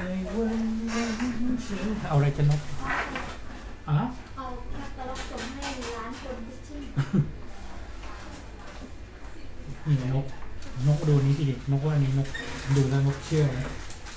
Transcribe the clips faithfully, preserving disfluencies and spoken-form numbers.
เอาอะไรจะนกอ่ะเอาแคตตาล็อกส่งให้ร้านคนพิชชิ่งนี่นกนกดูนี้สินกว่านี้นกดูแล้วนกเชื่อนะ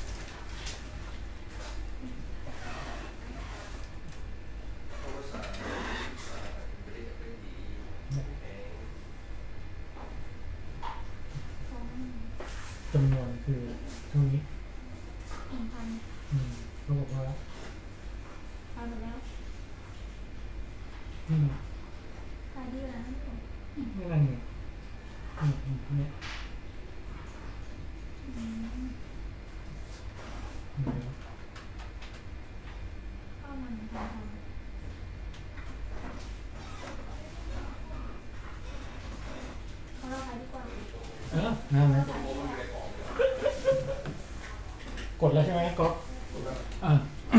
จำนวนคือเท่านี้หนึ่งพันอืมเขาบอกว่าเอาหมดแล้วอืมขายดีแล้วนี่อะไรเนี่ยอืมอืมเนี่ยอืมเข้ามาหนึ่งพันเอาเราขายดีกว่าเออนั่นนะกดแล้วใช่ไหมก๊อฟอ่า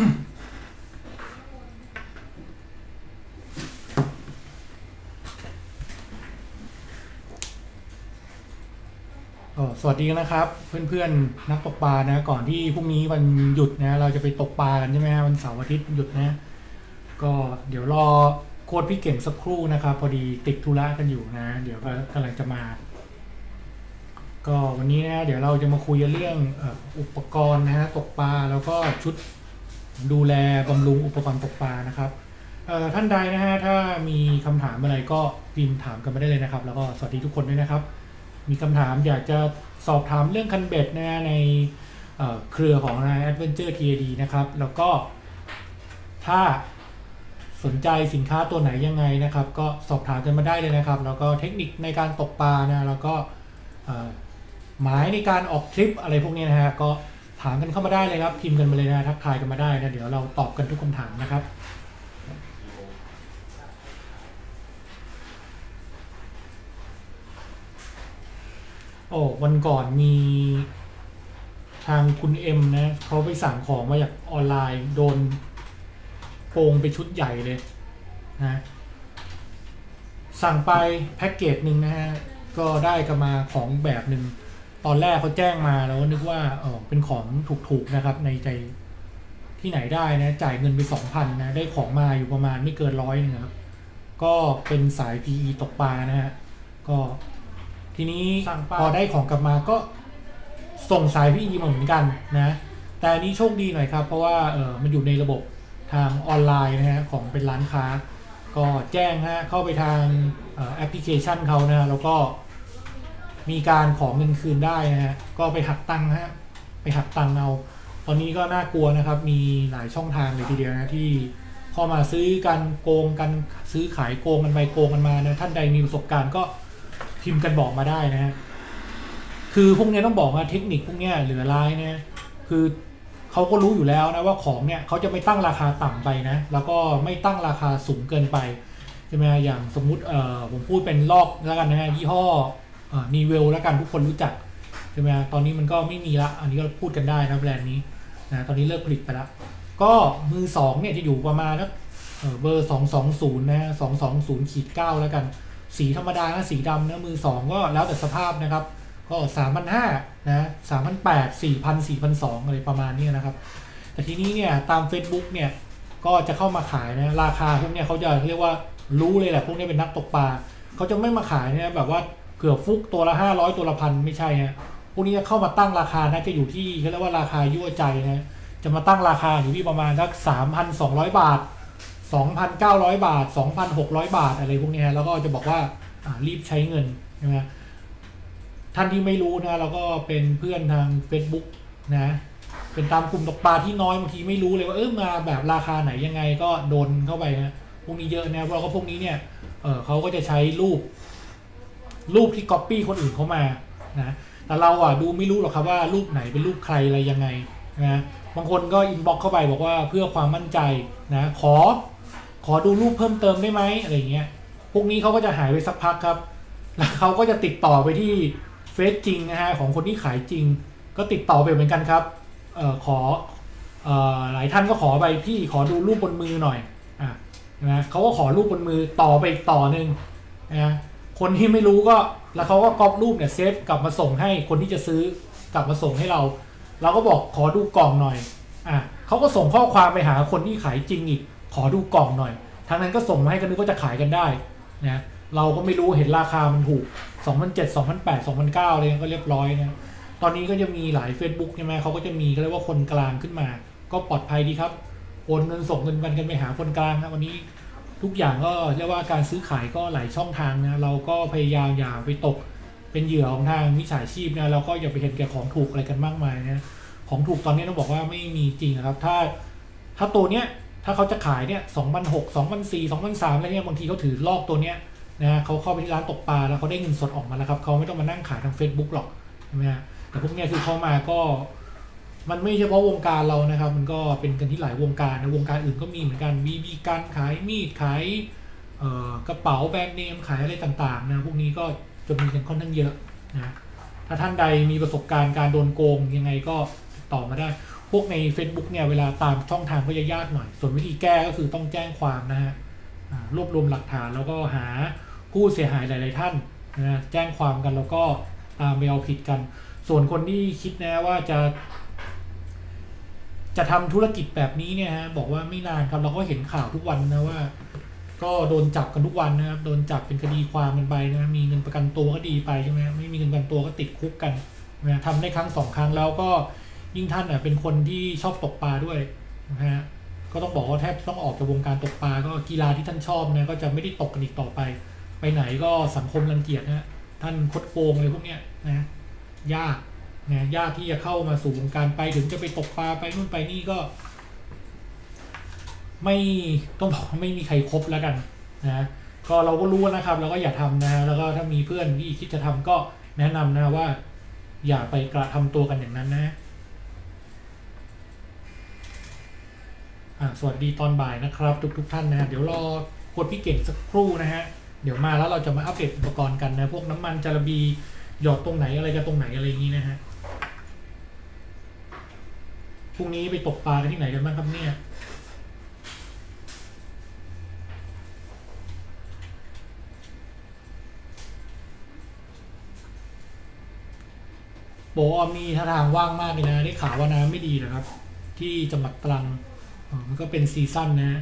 สวัสดีนะครับเพื่อนๆนักตกปลานะก่อนที่พรุ่งนี้วันหยุดนะเราจะไปตกปลากันใช่ไหมวันเสาร์อาทิตย์หยุดนะก็เดี๋ยวรอโค้ชพี่เก่งสักครู่นะครับพอดีติดธุระกันอยู่นะเดี๋ยวก็กำลังจะมาก็วันนี้นะเดี๋ยวเราจะมาคุยเรื่องอุปกรณ์นะฮะตกปลาแล้วก็ชุดดูแลบำรุงอุปกรณ์ตกปลานะครับท่านใดนะฮะถ้ามีคำถามอะไรก็พิมพ์ถามกันมาได้เลยนะครับแล้วก็สวัสดีทุกคนด้วยนะครับมีคำถามอยากจะสอบถามเรื่องคันเบ็ดนะในเครือของ Adventure ที เอ ดี นะครับแล้วก็ถ้าสนใจสินค้าตัวไหนยังไงนะครับก็สอบถามกันมาได้เลยนะครับแล้วก็เทคนิคในการตกปลานะแล้วก็หมายในการออกทริปอะไรพวกนี้นะฮะก็ถามกันเข้ามาได้เลยครับพิมพ์กันมาเลยนะทักทายกันมาได้นะเดี๋ยวเราตอบกันทุกคำถามนะครับโอ้วันก่อนมีทางคุณเอ็มนะเขาไปสั่งของมาจากออนไลน์โดนโกงไปชุดใหญ่เลยนะสั่งไปแพ็กเกจหนึ่งนะฮะก็ได้กันมาของแบบหนึ่งตอนแรกเขาแจ้งมาแล้วนึกว่าเออเป็นของถูกๆนะครับในใจที่ไหนได้นะจ่ายเงินไป สองพัน นะได้ของมาอยู่ประมาณไม่เกินร้อยนึงครับก็เป็นสาย พี อี ตกปลานะฮะก็ทีนี้พอได้ของกลับมาก็ส่งสาย พี อี มาเหมือนกันนะแต่อันนี้โชคดีหน่อยครับเพราะว่าเออมันอยู่ในระบบทางออนไลน์นะฮะของเป็นร้านค้าก็แจ้งฮะเข้าไปทางแอปพลิเคชันเขานะแล้วก็มีการของเงินคืนได้นะฮะก็ไปหักตังค์ฮะไปหักตังค์เอาตอนนี้ก็น่ากลัวนะครับมีหลายช่องทางเลยทีเดียวนะที่เข้ามาซื้อกันโกงกันซื้อขายโกงกันไปโกงกันมานะท่านใดมีประสบการณ์ก็พิมพ์กันบอกมาได้นะฮะคือพวกนี้ต้องบอกว่าเทคนิคพวกนี้เหลือร้ายเนี่ยคือเขาก็รู้อยู่แล้วนะว่าของเนี่ยเขาจะไม่ตั้งราคาต่ำไปนะแล้วก็ไม่ตั้งราคาสูงเกินไปใช่ไหมอย่างสมมุติเอ่อผมพูดเป็นลอกแล้วกันนะฮะยี่ห้อนีเวลแล้วกันทุกคนรู้จักใช่ไหมตอนนี้มันก็ไม่มีละอันนี้ก็พูดกันได้นะแบรนด์นี้นะตอนนี้เลิกผลิตไปแล้วก็มือสองเนี่ยจะอยู่ประมาณนะเบอร์สองสองศูนย์นะสองสองศูนย์ขีดเก้าแล้วกันสีธรรมดานะสีดำนะมือสองก็แล้วแต่สภาพนะครับก็สามพันห้านะสามพันแปดสี่พันสี่พันสองอะไรประมาณนี้นะครับแต่ทีนี้เนี่ยตาม Facebook เนี่ยก็จะเข้ามาขายนะราคาพวกเนี่ยเขาจะเรียกว่ารู้เลยแหละพวกนี้เป็นนักตกปลาเขาจะไม่มาขายเนี่ยแบบว่าเผื่อฟุกตัวละห้าร้อยตัวละพันไม่ใช่ฮะพวกนี้จะเข้ามาตั้งราคานะจะอยู่ที่เขาเรียกว่าราคายั่วใจนะจะมาตั้งราคาอยู่ที่ประมาณสัก สามพันสองร้อย บาท สองพันเก้าร้อย บาท สองพันหกร้อย บาทอะไรพวกนี้แล้วก็จะบอกว่ารีบใช้เงินใช่ไหมท่านที่ไม่รู้นะเราก็เป็นเพื่อนทาง Facebook นะเป็นตามกลุ่มตกปลาที่น้อยบางทีไม่รู้เลยว่าเออมาแบบราคาไหนยังไงก็โดนเข้าไปนะพวกนี้เยอะนะเพราะก็พวกนี้เนี่ยเออเขาก็จะใช้รูปรูปที่ก๊อปปี้คนอื่นเข้ามานะแต่เราอ่ะดูไม่รู้หรอกครับว่ารูปไหนเป็นรูปใครอะไรยังไงนะบางคนก็อินบ็อกซ์เข้าไปบอกว่าเพื่อความมั่นใจนะขอขอดูรูปเพิ่มเติมได้ไหมอะไรเงี้ยพวกนี้เขาก็จะหายไปสักพักครับแล้วเขาก็จะติดต่อไปที่เฟซจริงนะฮะของคนที่ขายจริงก็ติดต่อไปเหมือนกันครับเอ่อขอเอ่อหลายท่านก็ขอไปพี่ขอดูรูปบนมือหน่อยอ่ะนะเขาก็ขอรูปบนมือต่อไปอีกต่อหนึ่งนะคนที่ไม่รู้ก็แล้วเขาก็ก๊อปรูปเนี่ยเซฟกลับมาส่งให้คนที่จะซื้อกลับมาส่งให้เราเราก็บอกขอดูกล่องหน่อยอ่ะเขาก็ส่งข้อความไปหาคนที่ขายจริงอีกขอดูกล่องหน่อยทางนั้นก็ส่งมาให้กันนึกว่าจะขายกันได้นะเราก็ไม่รู้เห็นราคามันถูกสองพันเจ็ด สองพันแปด สองพันเก้าอะไรก็เรียบร้อยนะตอนนี้ก็จะมีหลาย Facebook ใช่ไหมเขาก็จะมีก็เรียกว่าคนกลางขึ้นมาก็ปลอดภัยดีครับโอนเงินส่งเงินกันไปหาคนกลางนะวันนี้ทุกอย่างก็เรียกว่าการซื้อขายก็หลายช่องทางนะเราก็พยายามอย่าไปตกเป็นเหยื่อของทางมิจฉาชีพนะเราก็อย่าไปเห็นแก่ของถูกอะไรกันมากมายนะของถูกตอนนี้ต้องบอกว่าไม่มีจริงนะครับถ้าถ้าตัวเนี้ยถ้าเขาจะขายเนี่ยสองพันหก สองพันสี่ สองพันสามอะไรเงี้ยบางทีเขาถือลอกตัวเนี้ยนะเขาเข้าไปที่ร้านตกปลาแล้วเขาได้เงินสดออกมาแล้วครับเขาไม่ต้องมานั่งขายทาง Facebook หรอกใช่ไหมฮะแต่พวกเนี้ยคือเขามาก็มันไม่เฉพาะวงการเรานะครับมันก็เป็นกันที่หลายวงการนะวงการอื่นก็มีเหมือนกันมีมีการขายมีดขายเอ่อกระเป๋าแบรนด์เนมขายอะไรต่างๆนะพวกนี้ก็จะมีกันค่อนข้างเยอะนะถ้าท่านใดมีประสบการณ์การโดนโกงยังไงก็ติดต่อมาได้พวกใน Facebook เนี่ยเวลาตามช่องทางก็จะยากหน่อยส่วนวิธีแก้ก็คือต้องแจ้งความนะฮะรวบรวมหลักฐานแล้วก็หาผู้เสียหายหลายๆท่านนะแจ้งความกันแล้วก็ตามไปเอาผิดกันส่วนคนที่คิดนะว่าจะจะทำธุรกิจแบบนี้เนี่ยฮะบอกว่าไม่นานครับเราก็เห็นข่าวทุกวันนะว่าก็โดนจับกันทุกวันนะครับโดนจับเป็นคดีความกันไปนะมีเงินประกันตัวก็ดีไปใช่ไหมไม่มีเงินประกันตัวก็ติดคุกกันนะทำได้ครั้งสองครั้งแล้วก็ยิ่งท่านอ่ะเป็นคนที่ชอบตกปลาด้วยนะฮะก็ต้องบอกว่าแทบต้องออกจากวงการตกปลาก็กีฬาที่ท่านชอบนะก็จะไม่ได้ตกกันอีกต่อไปไปไหนก็สังคมรังเกียจนะท่านคดโกงอะไรพวกเนี้ยนะยากนะยากที่จะเข้ามาสู่วงการไปถึงจะไปตกปลาไปนู่นไปนี่ก็ไม่ต้องบอกไม่มีใครครบแล้วกันนะก็เราก็รู้นะครับเราก็อย่าทำนะแล้วก็ถ้ามีเพื่อนที่คิดจะทำก็แนะนำนะว่าอย่าไปกระทำตัวกันอย่างนั้นนะอ่าสวัสดีตอนบ่ายนะครับทุกทุกท่านนะเดี๋ยวรอคนพี่เก่งสักครู่นะฮะเดี๋ยวมาแล้วเราจะมาอัปเดตอุปกรณ์กันนะพวกน้ำมันจาระบีหยอดตรงไหนอะไรจะตรงไหนอะไรอย่างนี้นะฮะพรุ่งนี้ไปตกปลากันที่ไหนกันบ้างครับเนี่ยโบอมีท่าทางว่างมากเลยนะได้ข่าวว่าน้ำไม่ดีนะครับที่จังหวัดตรังมันก็เป็นซีซั่นนะ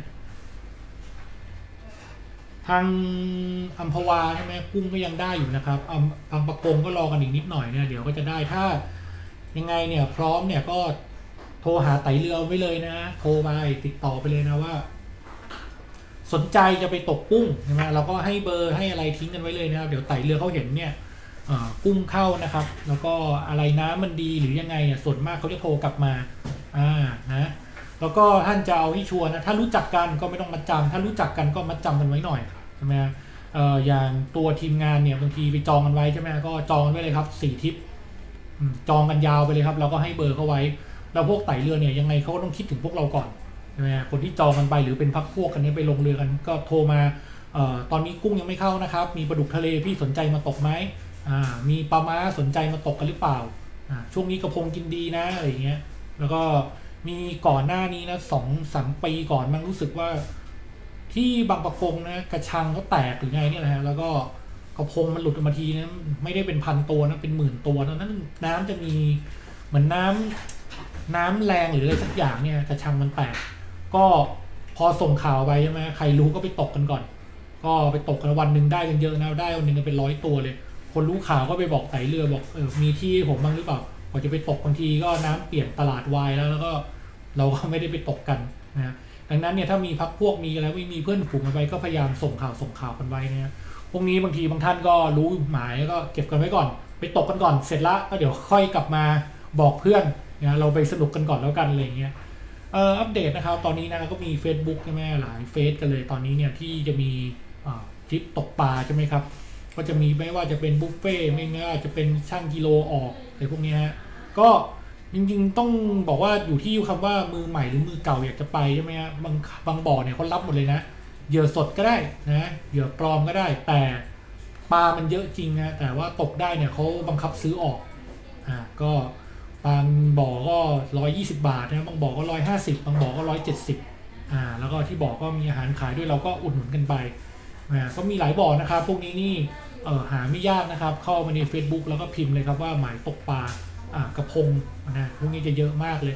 ทางอัมพวาใช่ไหมกุ้งก็ยังได้อยู่นะครับบางประกงก็รอกันอีกนิดหน่อยเนี่ยเดี๋ยวก็จะได้ถ้ายังไงเนี่ยพร้อมเนี่ยก็โทรหาไต่เรือไว้เลยนะโทรไปติดต่อไปเลยนะว่าสนใจจะไปตกกุ้งใช่ไหมเราก็ให้เบอร์ให้อะไรทิ้งกันไว้เลยนะครับเดี๋ยวไต่เรือเขาเห็นเนี่ยกุ้งเข้านะครับแล้วก็อะไรน้ำมันดีหรือยังไงเนี่ยส่วนมากเขาจะโทรกลับมาอ่านะแล้วก็ท่านจะเอาให้ชัวร์นะถ้ารู้จักกันก็ไม่ต้องมัดจำถ้ารู้จักกันก็มัดจำกันไว้หน่อยใช่ไหมเอ่ออย่างตัวทีมงานเนี่ยบางทีไปจองกันไว้ใช่ไหมก็จองกันไว้เลยครับสี่ทริปจองกันยาวไปเลยครับเราก็ให้เบอร์เขาไว้แล้วพวกไต่เรือเนี่ยยังไงเขาก็ต้องคิดถึงพวกเราก่อนใช่ไหมคนที่จองกันไปหรือเป็นพักพวกกันนี้ไปลงเรือกันก็โทรมาเอ่อตอนนี้กุ้งยังไม่เข้านะครับมีปลาดุกทะเลพี่สนใจมาตกไหมอ่ามีปลาม้าสนใจมาตกกันหรือเปล่าอ่าช่วงนี้กระพงกินดีนะอะไรอย่างเงี้ยแล้วก็มีก่อนหน้านี้นะสองสามปีก่อนมันรู้สึกว่าที่บางประกงนะกระชังเขาแตกหรือไงเนี่ยแหละฮะแล้วก็กระพงมันหลุดออกมาทีนะไม่ได้เป็นพันตัวนะเป็นหมื่นตัวนั้นน้ำจะมีเหมือนน้ำน้ำแรงหรืออะไรสักอย่างเนี่ยกระชังมันแตกก็พอส่งข่าวไปใช่ไหมใครรู้ก็ไปตกกันก่อนก็ไปตกกันวันหนึ่งได้กันเยอะนะได้วันหนึ่งเป็นร้อยตัวเลยคนรู้ข่าวก็ไปบอกไต่เรือบอกเออมีที่ผมบ้างหรือเปล่าพอจะไปตกบางทีก็น้ำเปลี่ยนตลาดวายแล้วแล้วก็เราก็ไม่ได้ไปตกกันนะดังนั้นเนี่ยถ้ามีพักพวกมีอะไรไม่มีเพื่อนฝูงกันไปก็พยายามส่งข่าวส่งข่าวกันไว้นะพวกนี้บางทีบางท่านก็รู้หมายก็เก็บกันไว้ก่อนไปตกกันก่อนเสร็จแล้วก็เดี๋ยวค่อยกลับมาบอกเพื่อนนะเราไปสนุกกันก่อนแล้วกันอะไรเงี้ยเอ่ออัปเดตนะครับตอนนี้นะก็มี Facebook ใช่ไหมหลายเฟซกันเลยตอนนี้เนี่ยที่จะมีทริปตกปลาใช่ไหมครับก็จะมีไม่ว่าจะเป็นบุฟเฟ่ไม่ว่าจะเป็นช่างกิโลออกอะไรพวกนี้ฮะก็จริงๆต้องบอกว่าอยู่ที่คำว่ามือใหม่หรือมือเก่าอยากจะไปใช่ไหมฮะบางบางบ่อเนี่ยเขารับหมดเลยนะเหยื่อสดก็ได้นะเหยื่อปลอมก็ได้แต่ปลามันเยอะจริงนะแต่ว่าตกได้เนี่ยเขาบังคับซื้อออกอ่าก็บางบ่อก็ร้อยยี่สิบบาทนะบางบ่อก็ร้อยห้าสิบบางบ่อก็ร้อยเจ็ดสิบอ่าแล้วก็ที่บ่อก็มีอาหารขายด้วยเราก็อุดหนุนกันไปอ่าก็มีหลายบ่อนะครับพวกนี้นี่เออหาไม่ยากนะครับเข้ามาใน Facebook แล้วก็พิมพ์เลยครับว่าหมายตกปลาอ่ากระพงนะพวกนี้จะเยอะมากเลย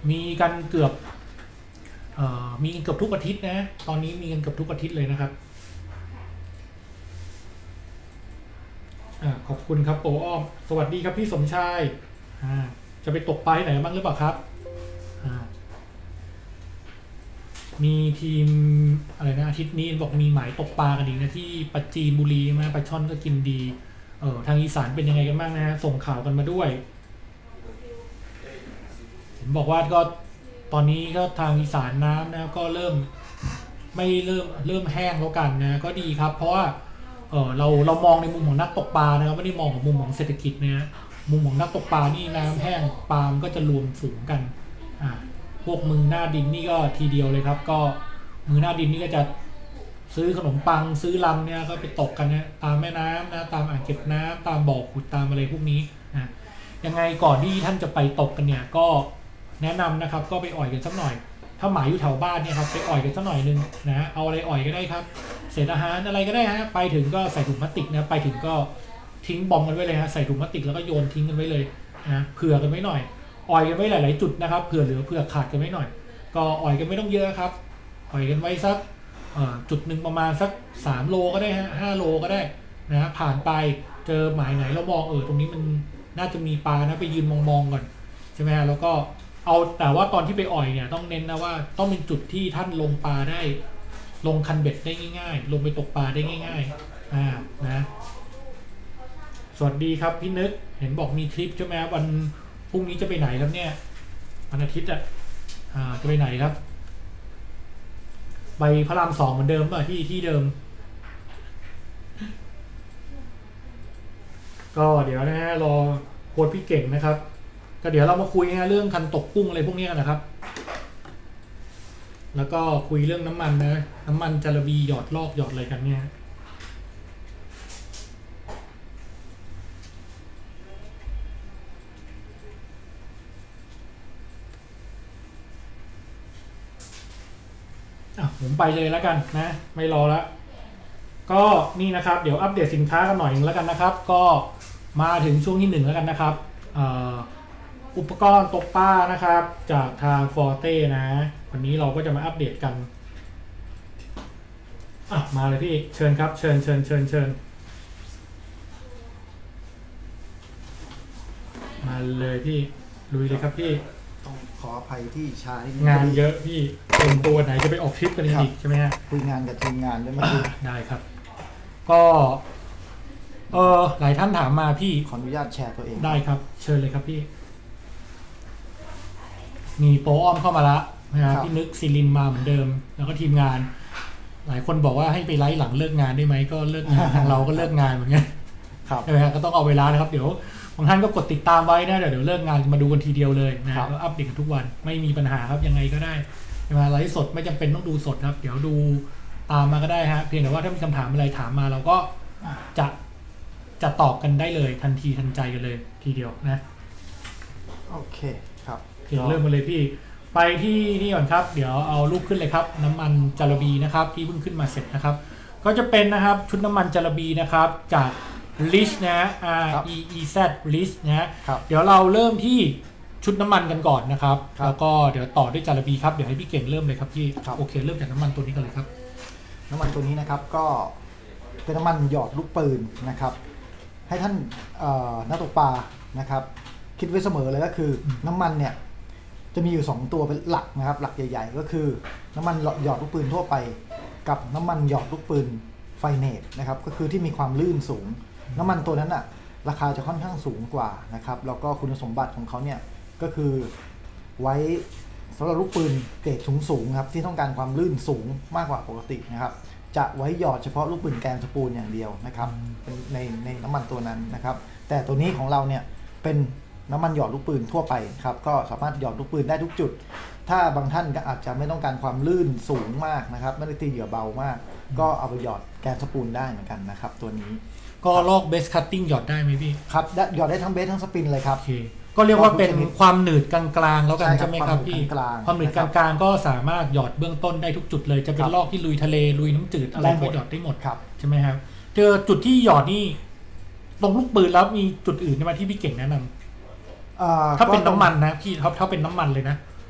มีกันเกือบเอ่อมีกันเกือบทุกอาทิตย์นะตอนนี้มีกันเกือบทุกอาทิตย์เลยนะครับอ่าขอบคุณครับโปอ้อมสวัสดีครับพี่สมชายอ่าจะไปตกปลาที่ไหนบ้างหรือเปล่าครับอ่ามีทีมอะไรนะอาทิตย์นี้บอกมีหมายตกปลากันอีกนะที่ปัจจีนบุรีมาปลาช่อนก็กินดีเออทางอีสานเป็นยังไงกันบ้างนะฮะส่งข่าวกันมาด้วยเห็นบอกว่าก็ตอนนี้ก็ทางอีสานน้ำนะก็เริ่มไม่เริ่มเริ่มแห้งแล้วกันนะก็ดีครับเพราะว่าเออเราเรามองในมุมของนักตกปลานะครับไม่ได้มองของมุมของเศรษฐกิจนะมุมของนักตกปลานี่น้ำแห้งปลามันก็จะรวมฝูงกันอ่าพวกมือหน้าดินนี่ก็ทีเดียวเลยครับก็มือหน้าดินนี่ก็จะซื้อขนมปังซื้อลำเนี่ยก็ไปตกกันนะตามแม่น้ำนะตามอ่างเก็บน้ำตามบ่อขุดตามอะไรพวกนี้นะยังไงก่อนที่ท่านจะไปตกกันเนี่ยก็แนะนำนะครับก็ไปอ่อยกันสักหน่อยถ้าหมายอยู่แถวบ้านเนี่ยครับไปอ่อยกันสักหน่อยนึงนะเอาอะไรอ่อยก็ได้ครับเศษอาหารอะไรก็ได้ฮะไปถึงก็ใส่ถุงพลาสติกนะไปถึงก็ทิ้งบอมกันไว้เลยฮะใส่ถุงพลาสติกแล้วก็โยนทิ้งกันไว้เลยนะเผื่อกันไว้หน่อยอ่อยกันไว้หลายๆจุดนะครับเผื่อเหลือเผื่อขาดกันไว้หน่อยก็อ่อยกันไม่ต้องเยอะครับอ่อยกันไว้สักจุดหนึ่งประมาณสักสามโลก็ได้ฮะห้าโลก็ได้นะผ่านไปเจอหมายไหนเรามองเออตรงนี้มันน่าจะมีปลานะไปยืนมองๆก่อนใช่ไหมฮะแล้วก็เอาแต่ว่าตอนที่ไปอ่อยเนี่ยต้องเน้นนะว่าต้องเป็นจุดที่ท่านลงปลาได้ลงคันเบ็ดได้ง่ายๆลงไปตกปลาได้ง่ายๆอ่านะสวัสดีครับพี่นึกเห็นบอกมีทริปใช่ไหมวันพรุ่งนี้จะไปไหนครับเนี่ยวันอาทิตย์อ่ะอ่าจะไปไหนครับไปพระรามสองเหมือนเดิมป่ะที่ที่เดิมก็เดี๋ยวนะฮะรอโค้ชพี่เก่งนะครับก็เดี๋ยวเรามาคุยนะเรื่องคันตกกุ้งอะไรพวกนี้กันนะครับแล้วก็คุยเรื่องน้ำมันนะน้ำมันจาระบีหยอดลอกหยอดอะไรกันเนี่ยอ่ะผมไปเลยแล้วกันนะไม่รอแล้วก็นี่นะครับเดี๋ยวอัปเดตสินค้ากันหน่อยนึงแล้วกันนะครับก็มาถึงช่วงที่หนึ่งแล้วกันนะครับอุปกรณ์ตกปลานะครับจากทางฟอร์เต้นะวันนี้เราก็จะมาอัปเดตกันอ่ะมาเลยพี่เชิญครับเชิญเชิญเชิญเชิญมาเลยพี่ลุยเลยครับพี่ต้องขออภัยที่ช้านิดนึงานเยอะพี่เป็นตัวไหนจะไปออกทริปกันอีกใช่ไหมฮะคุยงานกับทีมงานด้วยไหมพี่ได้ครับก็เออหลายท่านถามมาพี่ขออนุญาตแชร์ตัวเองได้ครับเชิญเลยครับพี่มีโปอ้อมเข้ามาละนะครับพี่นึกซิลินมาเหมือนเดิมแล้วก็ทีมงานหลายคนบอกว่าให้ไปไลฟ์หลังเลิกงานได้ไหมก็เลิกงานทางเราก็เลิกงานเหมือนกันใช่ไหมครับก็ต้องเอาเวลานะครับเดี๋ยวบางท่านก็กดติดตามไว้นะเดี๋ยวเดี๋ยวเลิกงานมาดูกันทีเดียวเลยนะครับก็อัปเดตทุกวันไม่มีปัญหาครับยังไงก็ได้มาไลฟ์สดไม่จำเป็นต้องดูสดครับเดี๋ยวดูตามมาก็ได้ฮะเพียงแต่ว่าถ้ามีคำถามอะไรถามมาเราก็จะจะตอบกันได้เลยทันทีทันใจกันเลยทีเดียวนะโอเคครับเดี๋ยวเริ่มมาเลยพี่ไปที่นี่ก่อนครับเดี๋ยวเอารูปขึ้นเลยครับน้ำมันจาระบีนะครับที่เพิ่งขึ้นมาเสร็จนะครับก็จะเป็นนะครับชุดน้ำมันจาระบีนะครับจาก Rish นะ R E E Z Rish นะเดี๋ยวเราเริ่มที่ชุดน้ำมันกันก่อนนะครับแล้วก็เดี๋ยวต่อด้วยจาระบีครับเดี๋ยวให้พี่เก่งเริ่มเลยครับพี่โอเคเริ่มจากน้ำมันตัวนี้กันเลยครับน้ำมันตัวนี้นะครับก็เป็นน้ำมันหยอดลูกปืนนะครับให้ท่านนักตกปลานะครับคิดไว้เสมอเลยก็คือน้ำมันเนี่ยจะมีอยู่สองตัวเป็นหลักนะครับหลักใหญ่ๆก็คือน้ำมันหยอดลูกปืนทั่วไปกับน้ำมันหยอดลูกปืนไฟเนตนะครับก็คือที่มีความลื่นสูงน้ำมันตัวนั้นอ่ะราคาจะค่อนข้างสูงกว่านะครับแล้วก็คุณสมบัติของเขาเนี่ยก็คือไว้สำหรับลูกปืนเกรดสูงๆครับที่ต้องการความลื่นสูงมากกว่าปกตินะครับจะไว้หยอดเฉพาะลูกปืนแกนสปูลอย่างเดียวนะครับในในน้ำมันตัวนั้นนะครับแต่ตัวนี้ของเราเนี่ยเป็นน้ำมันหยอดลูกปืนทั่วไปครับก็สามารถหยอดลูกปืนได้ทุกจุดถ้าบางท่านก็อาจจะไม่ต้องการความลื่นสูงมากนะครับไม่ได้ตีเหยื่อเบามากก็เอาไปหยอดแกนสปูลได้เหมือนกันนะครับตัวนี้ก็ลอกเบสคัตติ้งหยอดได้ไหมพี่ครับหยอดได้ทั้งเบสทั้งสปินเลยครับก็เรียกว่าเป็นความหนืดกลางๆแล้วกันใช่ไหมครับพี่ความหนืดกลางๆก็สามารถหยอดเบื้องต้นได้ทุกจุดเลยจะเป็นลอกที่ลุยทะเลลุยน้ำจืดอะไรก็หยอดได้หมดใช่ไหมครับเจอจุดที่หยอดนี่ตรงลูกปืนแล้วมีจุดอื่นไหมที่พี่เก่งแนะนำถ้าเป็นน้ำมันนะพี่ถ้าถ้าเป็นน้ำมันเลยนะ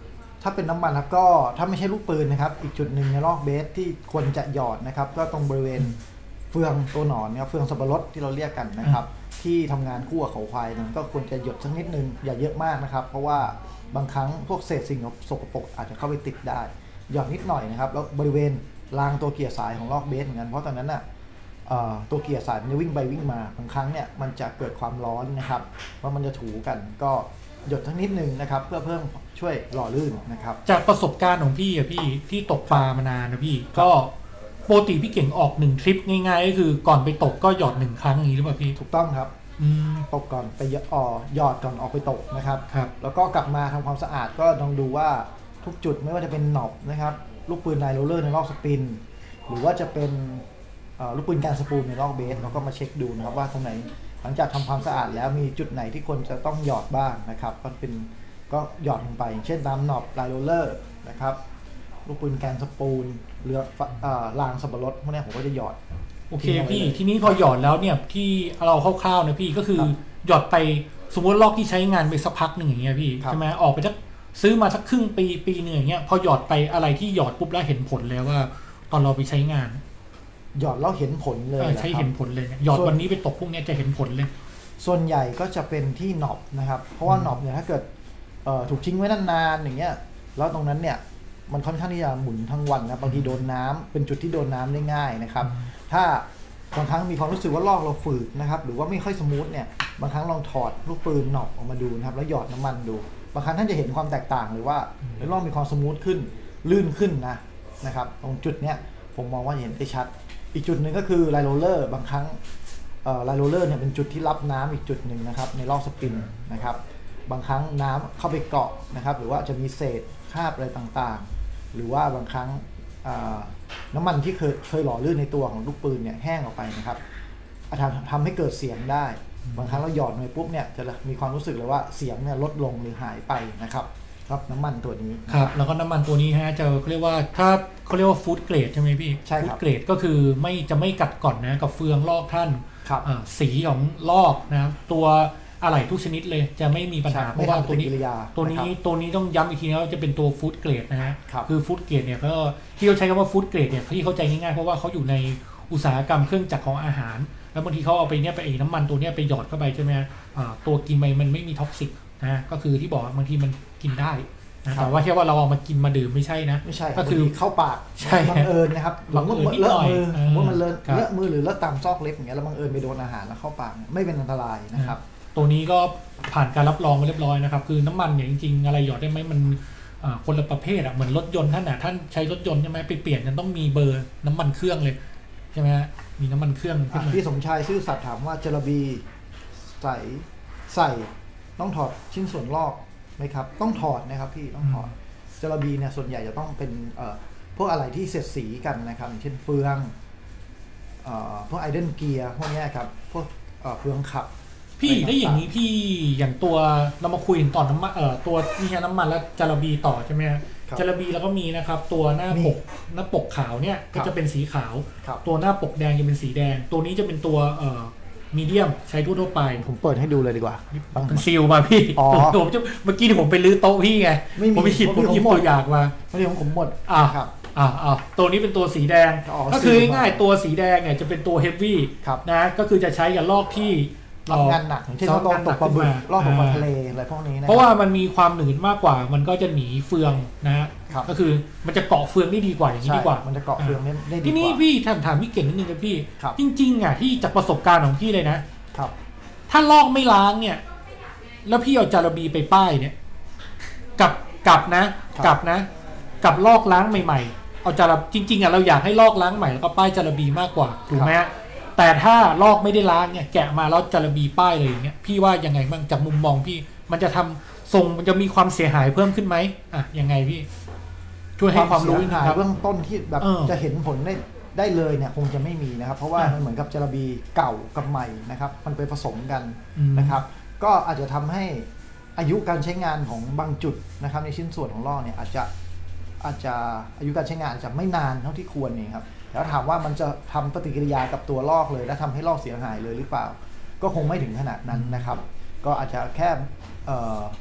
ถ้าเป็นน้ำมันครับก็ถ้าไม่ใช่ลูกปืนนะครับอีกจุดหนึ่งในลอกเบสที่ควรจะหยอดนะครับก็ตรงบริเวณเฟืองตัวหนอนนะครับเฟืองสับปะรดที่เราเรียกกันนะครับที่ทำงานคู่กับเขาควายนั้นก็ควรจะหยดสักนิดนึงอย่าเยอะมากนะครับเพราะว่าบางครั้งพวกเศษสิ่งสกปรกอาจจะเข้าไปติดได้หยอดนิดหน่อยนะครับแล้วบริเวณรางตัวเกียร์สายของลอกเบสเหมือนกันเพราะตอนนั้นน่ะตัวเกียร์สายมันจะวิ่งไปวิ่งมาบางครั้งเนี่ยมันจะเกิดความร้อนนะครับเพราะมันจะถูกันก็หยดทั้งนิดนึงนะครับเพื่อเพิ่มช่วยหล่อลื่นนะครับจากประสบการณ์ของพี่อะพี่ที่ตกปลามานานนะพี่ก็ปกติพี่เก่งออกหนึ่งทริปง่ายๆก็คือก่อนไปตกก็หยอดหนึ่งครั้งอย่างนี้หรือเปล่าพี่ถูกต้องครับตกก่อนไปอ่อหยอดก่อนออกไปตกนะครับแล้วก็กลับมาทำความสะอาดก็ลองดูว่าทุกจุดไม่ว่าจะเป็นหนอบนะครับลูกปืนไนโรลเลอร์ในรอบสปินหรือว่าจะเป็นลูกปืนการสปูลในรอบเบสเราก็มาเช็คดูนะครับว่าตรงไหนหลังจากทำความสะอาดแล้วมีจุดไหนที่ควรจะต้องหยอดบ้างนะครับก็เป็นก็หยอดลงไปเช่นตามหนอบไนโรลเลอร์นะครับลูกปืนแกนสปูลเรือรางสับปะรดพวกนี้ผมก็จะหยอดโอเคพี่ทีนี้พอหยอดแล้วเนี่ยที่เราคร่าวๆนะพี่ก็คือหยอดไปสมมติลอกที่ใช้งานไปสักพักหนึ่งอย่างเงี้ยพี่ใช่ไหมออกไปสักซื้อมาสักครึ่งปีปีหนึ่งอย่างเงี้ยพอหยอดไปอะไรที่หยอดปุ๊บแล้วเห็นผลแล้วว่าตอนเราไปใช้งานหยอดแล้วเห็นผลเลยใช้เห็นผลเลยหยอดวันนี้ไปตกพวกนี้จะเห็นผลเลยส่วนใหญ่ก็จะเป็นที่หนอบนะครับเพราะว่าหนอบเนี่ยถ้าเกิดถูกทิ้งไว้นานๆอย่างเงี้ยแล้วตรงนั้นเนี่ยมันค่อนข้างที่จะหมุนทั้งวันนะบางทีโดนน้ำเป็นจุดที่โดนน้ำได้ง่ายนะครับถ้าบางครั้งมีความรู้สึกว่าลอกเราฝืดนะครับหรือว่าไม่ค่อยสมูทเนี่ยบางครั้งลองถอดลูกปืนหนอบออกมาดูนะครับแล้วหยอดน้ำมันดูบางครั้งท่านจะเห็นความแตกต่างหรือว่าลอกมีความสมูทขึ้นลื่นขึ้นนะนะครับตรงจุดเนี้ยผมมองว่าเห็นได้ชัดอีกจุดหนึ่งก็คือไลโรลเลอร์บางครั้งไลโรลเลอร์เนี่ยเป็นจุดที่รับน้ำอีกจุดหนึ่งนะครับในลอกสปินนะครับบางครั้งน้ำเข้าไปเกาะนะครับหรือว่าจะมีเศษคราบอะไรต่างๆหรือว่าบางครั้งน้ำมันที่เคยเคยหล่อลื่นในตัวของลูกปืนเนี่ยแห้งออกไปนะครับอาจจะทำให้เกิดเสียงได้บางครั้งเราหยอดไปปุ๊บเนี่ยจะมีความรู้สึกเลยว่าเสียงเนี่ยลดลงหรือหายไปนะครับครับน้ำมันตัวนี้ครับแล้วก็น้ำมันตัวนี้ฮะจะเขาเรียกว่าถ้าเขาเรียกว่าฟู้ดเกรดใช่ไหมพี่ใช่ฟู้ดเกรดก็คือไม่จะไม่กัดก่อนนะกับเฟืองลอกท่านสีของลอกนะครับตัวอะไหล่ทุกชนิดเลยจะไม่มีปัญหาเพราะว่าตัวนี้ตัวนี้ตัวนี้ต้องย้ำอีกทีนะว่าจะเป็นตัวฟู้ดเกรดนะฮะคือฟู้ดเกรดเนี่ยก็ที่เขาใช้คำว่าฟู้ดเกรดเนี่ยที่เข้าใจง่ายๆเพราะว่าเขาอยู่ในอุตสาหกรรมเครื่องจักรของอาหารแล้วบางทีเขาเอาไปเนี่ยไปเอน้ำมันตัวเนี้ยไปหยอดเข้าไปใช่ไหมตัวกินไปมันไม่มีท็อกซิกนะก็คือที่บอกบางทีมันกินได้แต่ว่าแค่ว่าเราเอามากินมาดื่มไม่ใช่นะไม่ใช่ก็คือเข้าปากบังเอิญนะครับหลังมือเลอะมือว่ามันเลอะเลอะมือหรือเลอะตามซอกเล็บอย่างเงี้ยแล้วบังเอิญไปโดนอาหารแล้วเข้าปากไม่เป็นอันตรายนะครับตัวนี้ก็ผ่านการรับรองมาเรียบร้อยนะครับคือน้ำมันเนี่ยจริงๆอะไรหยอดได้ไหมมันคนละประเภทอ่ะเหมือนรถยนต์ท่านอ่ะท่านใช้รถยนต์ใช่ไหมไปเปลี่ยนมันต้องมีเบอร์น้ำมันเครื่องเลยใช่ไหมมีน้ำมันเครื่องพี่สมชายชื่อสัตว์ถามว่าจระบีใส่ใส่ต้องถอดชิ้นส่วนลอกไหมครับต้องถอดนะครับพี่ต้องถอดจระบีเนี่ยส่วนใหญ่จะต้องเป็นพวกอะไรที่เสียดสีกันนะครับเช่นเฟืองพวกไอเดนเกียร์พวกนี้ครับพวกเฟืองขับพี่ได้อย่างนี้พี่อย่างตัวเรามาคุยต่อน้ำมันเอ่อตัวนี่ฮะน้ำมันแล้วจระบีต่อใช่ไหมจระบีแล้วก็มีนะครับตัวหน้าปกหน้าปกขาวเนี่ยก็จะเป็นสีขาวตัวหน้าปกแดงจะเป็นสีแดงตัวนี้จะเป็นตัวเอ่อมีเดียมใช้ทั่วไปผมเปิดให้ดูเลยดีกว่าเป็นซีลมาพี่ผมจะเมื่อกี้ที่ผมไปลื้อโต๊ะพี่ไงผมไปหยิบผมหยิบตัวอย่างมาไม่ได้ของผมหมดอ่าครับอ่าอ่าตัวนี้เป็นตัวสีแดงก็คือง่ายๆตัวสีแดงเนี่ยจะเป็นตัวเฮฟวี่นะก็คือจะใช้กับลอกที่เรางานหนักเช่นลอกตกปลาบึกลอกตกปลาทะเลอะไรพวกนี้นะเพราะว่ามันมีความหนืดมากกว่ามันก็จะหนีเฟืองนะก็คือมันจะเกาะเฟืองได้ดีกว่าอย่างนี้ดีกว่ามันจะเกาะเฟืองได้ดีกว่าทีนี้พี่ถามถามพี่เก่งนิดนึงนะพี่จริงๆอ่ะที่จากประสบการณ์ของพี่เลยนะครับถ้าลอกไม่ล้างเนี่ยแล้วพี่เอาจาระบีไปป้ายเนี่ยกับกับนะกับนะกับลอกล้างใหม่ๆเอาจาระจริงๆอ่ะเราอยากให้ลอกล้างใหม่แล้วก็ป้ายจาระบีมากกว่าถูกไหมแต่ถ้าลอกไม่ได้ล้างเนี่ยแกะมาแล้วจาระบีป้ายเลยอย่างเงี้ยพี่ว่ายังไงบ้างจากมุมมองพี่มันจะทำทรงมันจะมีความเสียหายเพิ่มขึ้นไหมอ่ะยังไงพี่ช่วยให้ความรู้หน่อยเบื้องต้นที่แบบจะเห็นผลได้ได้เลยเนี่ยคงจะไม่มีนะครับเพราะว่ามันเหมือนกับจาระบีเก่ากับใหม่นะครับมันไปผสมกันนะครับก็อาจจะทำให้อายุการใช้งานของบางจุดนะครับในชิ้นส่วนของลอกเนี่ยอาจจะอาจจะอายุการใช้งานอาจจะไม่นานเท่าที่ควรนี่ครับแล้วถามว่ามันจะทำปฏิกิริยากับตัวลอกเลยและทำให้ลอกเสียหายเลยหรือเปล่าก็คงไม่ถึงขนาดนั้นนะครับก็อาจจะแค่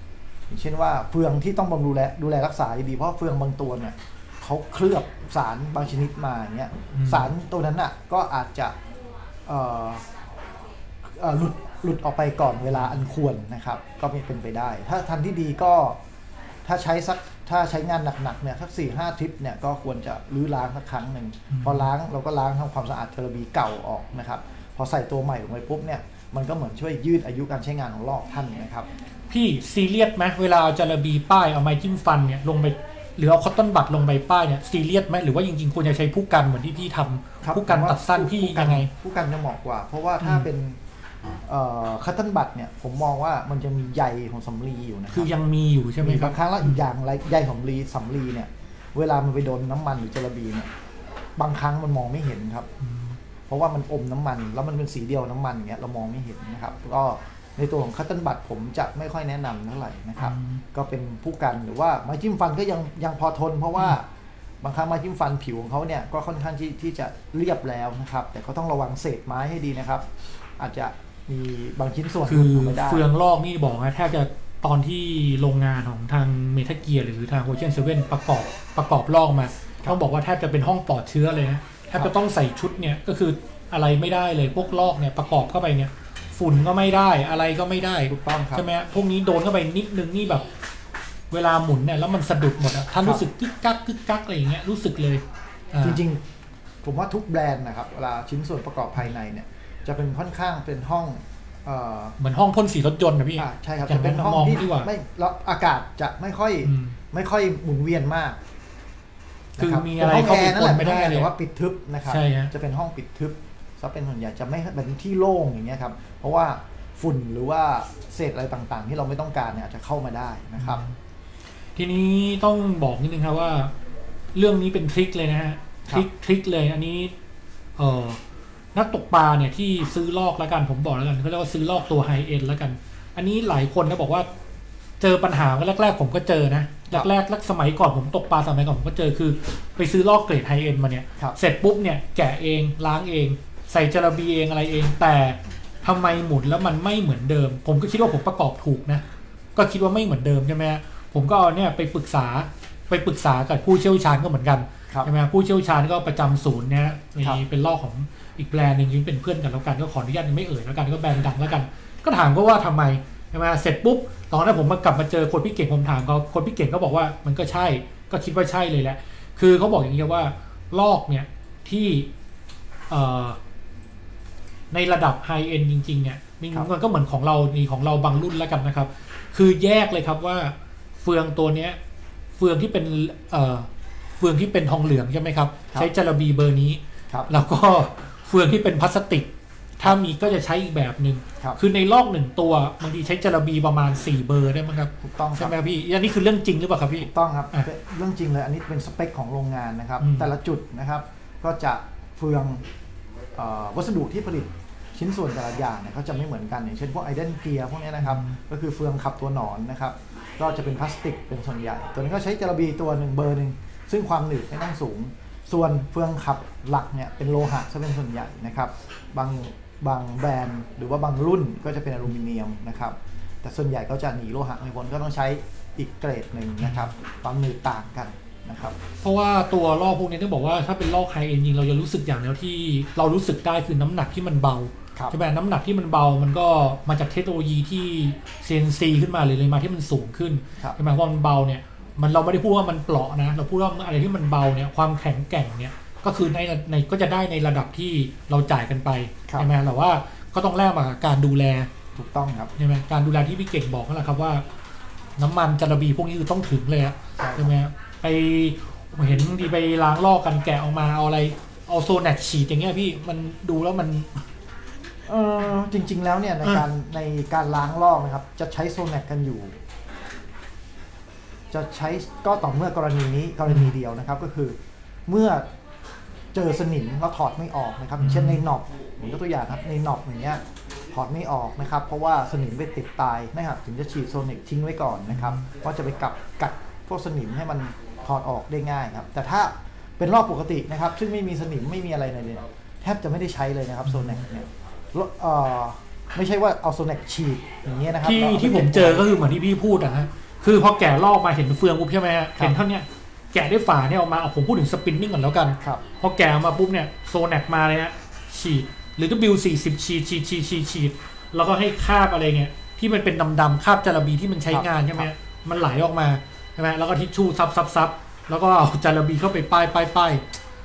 อย่างเช่นว่าเฟืองที่ต้องบำรุงแลดูแลรักษาดีเพราะเฟืองบางตัวเนี่ยเขาเคลือบสารบางชนิดมาอย่างเงี้ยสารตัวนั้นอ่ะก็อาจจะเอ่อเอ่อหลุดหลุดออกไปก่อนเวลาอันควรนะครับก็มีเป็นไปได้ถ้าทันที่ดีก็ถ้าใช้สักถ้าใช้งานหนักๆเนี่ยสักสี่ห้าทริปเนี่ยก็ควรจะรื้อล้างสักครั้งหนึ่งพอล้างเราก็ล้างทำความสะอาดเทอร์บีเก่าออกนะครับพอใส่ตัวใหม่ลงไปปุ๊บเนี่ยมันก็เหมือนช่วยยืดอายุการใช้งานของลอกท่านนะครับพี่ซีเรียสไหมเวลาเอาจาระบีป้ายเอาไม้จิ้มฟันเนี่ยลงไปหรือเอาคอตตอนบัดลงไปป้ายเนี่ยซีเรียสไหมหรือว่าจริงๆควรจะใช้ผู้กันเหมือนที่พี่ทำผู้กันตัดสั้นพี่ยังไงผู้กันจะเหมาะกว่าเพราะว่าถ้าเป็นคัตเติ้ลบัตเนี่ยผมมองว่ามันจะมีใยของสำลีอยู่นะคือยังมีอยู่ใช่ไหมครับบางครั้งแล้วอีกอย่างใยของลีสำลีเนี่ยเวลามันไปโดนน้ำมันหรือจาระบีเนี่ยบางครั้งมันมองไม่เห็นครับเพราะว่ามันอมน้ำมันแล้วมันเป็นสีเดียวน้ำมันอย่างเงี้ยเรามองไม่เห็นนะครับก็ในตัวของคัตเติ้ลบัตผมจะไม่ค่อยแนะนำเท่าไหร่นะครับก็เป็นผู้กันหรือว่าไม้จิ้มฟันก็ยังยังพอทนเพราะว่าบางครั้งไม้จิ้มฟันผิวของเขาเนี่ยก็ค่อนข้างที่ที่จะเรียบแล้วนะครับแต่เขาต้องระวังเศษไม้ให้ดีนะครับอาจจะมีบางชิ้นส่วนคือเฟืองลอกนี่บอกนะแทบจะตอนที่โรงงานของทางเมทัลเกียร์หรือทางโอเชียนเซเว่นประกอบประกอบลอกมาต้องบอกว่าแทบจะเป็นห้องปลอดเชื้อเลยนะแทบจะต้องใส่ชุดเนี่ยก็คืออะไรไม่ได้เลยพวกลอกเนี่ยประกอบเข้าไปเนี่ยฝุ่นก็ไม่ได้อะไรก็ไม่ได้ถูกต้องครับใช่ไหมพวกนี้โดนเข้าไปนิดนึงนี่แบบเวลาหมุนเนี่ยแล้วมันสะดุดหมดอะท่านรู้สึกกึกกักกึกกักอะไรอย่างเงี้ยรู้สึกเลยจริงๆผมว่าทุกแบรนด์นะครับเวลาชิ้นส่วนประกอบภายในเนี่ยจะเป็นค่อนข้างเป็นห้องเหมือนห้องพ่นสีรถยนต์นะพี่ใช่ครับจะเป็นห้องที่ไม่แล้วอากาศจะไม่ค่อยไม่ค่อยหมุนเวียนมากคือมีอะไรเข้าไปปนไม่ได้เลยว่าปิดทึบนะครับจะเป็นห้องปิดทึบซะเป็นส่วนใหญ่จะไม่เป็นที่โล่งอย่างเงี้ยครับเพราะว่าฝุ่นหรือว่าเศษอะไรต่างๆที่เราไม่ต้องการเนี่ยอาจจะเข้ามาได้นะครับทีนี้ต้องบอกนิดนึงครับว่าเรื่องนี้เป็นทริคเลยนะฮะทริคทริคเลยอันนี้เอ่อนักตกปลาเนี่ยที่ซื้อลอกแล้วกันผมบอกแล้วกันเขาเรียกว่าซื้อลอกตัวไฮเอ็นแล้วกันอันนี้หลายคนก็บอกว่าเจอปัญหาแรกๆผมก็เจอนะแรกๆสมัยก่อนผมตกปลาสมัยก่อนผมก็เจอคือไปซื้อลอกเกรดไฮเอ็นมาเนี่ยเสร็จปุ๊บเนี่ยแกะเองล้างเองใส่จาระบีเองอะไรเองแต่ทำไมหมุนแล้วมันไม่เหมือนเดิมผมก็คิดว่าผมประกอบถูกนะก็คิดว่าไม่เหมือนเดิมใช่ไหมผมก็เอาเนี่ยไปปรึกษาไปปรึกษากับผู้เชี่ยวชาญก็เหมือนกันใช่ไหมผู้เชี่ยวชาญก็ประจำศูนย์เนี่ยมีเป็นลอกของอีกแบรนด์หนึ่งที่เป็นเพื่อนกันแล้วกันก็ขออนุญาตไม่เอ่ยแล้วกันก็แบรนด์ดังแล้วกันก็ถามก็ว่าทำไมใช่ไหมเสร็จปุ๊บตอนนั้นผมมากลับมาเจอคนพี่เก่งผมถามเขาคนพี่เก่งก็บอกว่ามันก็ใช่ก็คิดว่าใช่เลยแหละคือเขาบอกอย่างนี้ว่าลอกเนี่ยที่ในระดับไฮเอ็นจริงๆเนี่ยมันก็เหมือนของเรานี่ของเราบางรุ่นแล้วกันนะครับคือแยกเลยครับว่าเฟืองตัวเนี้ยเฟืองที่เป็นเฟืองที่เป็นทองเหลืองใช่ไหมครับใช้จาระบีเบอร์นี้แล้วก็เฟืองที่เป็นพลาสติกถ้ามีก็จะใช้อีกแบบหนึ่งคือในลอกหนึ่งตัวบางทีใช้จาระบีประมาณสี่เบอร์ได้มั้งครับถูกต้องใช่ไหมพี่อันนี้คือเรื่องจริงหรือเปล่าครับพี่ถูกต้องครับเรื่องจริงเลยอันนี้เป็นสเปคของโรงงานนะครับแต่ละจุดนะครับก็จะเฟืองวัสดุที่ผลิตชิ้นส่วนแต่ละอย่างเนี่ยเขาจะไม่เหมือนกันอย่างเช่นพวกไอเดนเกียร์พวกนี้นะครับก็คือเฟืองขับตัวหนอนนะครับก็จะเป็นพลาสติกเป็นส่วนใหญ่ตัวนี้ก็ใช้จาระบีตัวหนึ่งเบอร์หนึ่งซึ่งความหนืดไม่ต้องสูงส่วนเฟืองขับหลักเนี่ยเป็นโลหะซะเป็นส่วนใหญ่นะครับบางบางแบรนด์หรือว่าบางรุ่นก็จะเป็นอลูมิเนียมนะครับแต่ส่วนใหญ่ก็จะหนีโลหะไม่พ้นก็ต้องใช้อีกเกรดหนึ่งนะครับความหนืดต่างกันนะครับเพราะว่าตัวลอกพวกนี้ต้องบอกว่าถ้าเป็นลอกไฮเอ็นจริงเราจะรู้สึกอย่างเดียวที่เรารู้สึกได้คือน้ำหนักที่มันเบาใช่ไหมน้ำหนักที่มันเบามันก็มาจากเทคโนโลยีที่ ซี เอ็น ซี ขึ้นมาเลยเลยมาที่มันสูงขึ้นใช่ไหมเพราะมันเบาเนี่ยมันเราไม่ได้พูดว่ามันเปราะนะเราพูดว่าอะไรที่มันเบาเนี่ยความแข็งแกร่งเนี่ยก็คือในในก็จะได้ในระดับที่เราจ่ายกันไปใช่ไหมแต่ว่าก็ต้องแลกมากับการดูแลถูกต้องครับใช่ไหมการดูแลที่พี่เก่งบอกนั่นแหละครับว่าน้ำมันจาระบีพวกนี้คือต้องถึงเลยใช่ไหมไปเห็นดีไปล้างลอกกันแกะออกมาเอาอะไรเอาโซแนคฉีดอย่างเงี้ยพี่มันดูแล้วมันเออจริงๆแล้วเนี่ยในการในการล้างลอกนะครับจะใช้โซแนคกันอยู่จะใช้ก็ต่อเมื่อกรณีนี้กรณีเดียวนะครับก็คือเมื่อเจอสนิมแล้วถอดไม่ออกนะครับอย่างเช่นในหนอบผมยกตัวอย่างครับในหนอบอย่างเงี้ยถอดไม่ออกนะครับเพราะว่าสนิมไปติดตายนะครับถึงจะฉีดโซนิกทิ้งไว้ก่อนนะครับเพราะจะไปกัดกัดพวกสนิมให้มันถอดออกได้ง่ายครับแต่ถ้าเป็นรอบปกตินะครับซึ่งไม่มีสนิมไม่มีอะไรเลยแทบจะไม่ได้ใช้เลยนะครับโซนิกเนี่ยไม่ใช่ว่าเอาโซนิกฉีดอย่างเงี้ยนะครับที่ที่ผมเจอก็คือเหมือนที่พี่พูดนะฮะคคือพอแกะลอกมาเห็นเฟืองปุ๊บใช่ไหมฮะเห็นเท่านี้แกะได้ฝาเนี่ยออกมาเอาผมพูดถึงสปินนิ่งก่อนแล้วกันพอแกะออกมาปุ๊บเนี่ยโซแนกมาเลยฮะฉีดหรือ ดับเบิลยู สี่สิบ ฉีดฉีดฉีดฉีดฉีดแล้วก็ให้คราบอะไรเงี้ยที่มันเป็นดำๆคราบจาระบีที่มันใช้งานใช่ไหมมันไหลออกมาใช่ไหมแล้วก็ทิชชู่ซับซับซับแล้วก็เอาจาระบีเข้าไปป้ายป้ายป้าย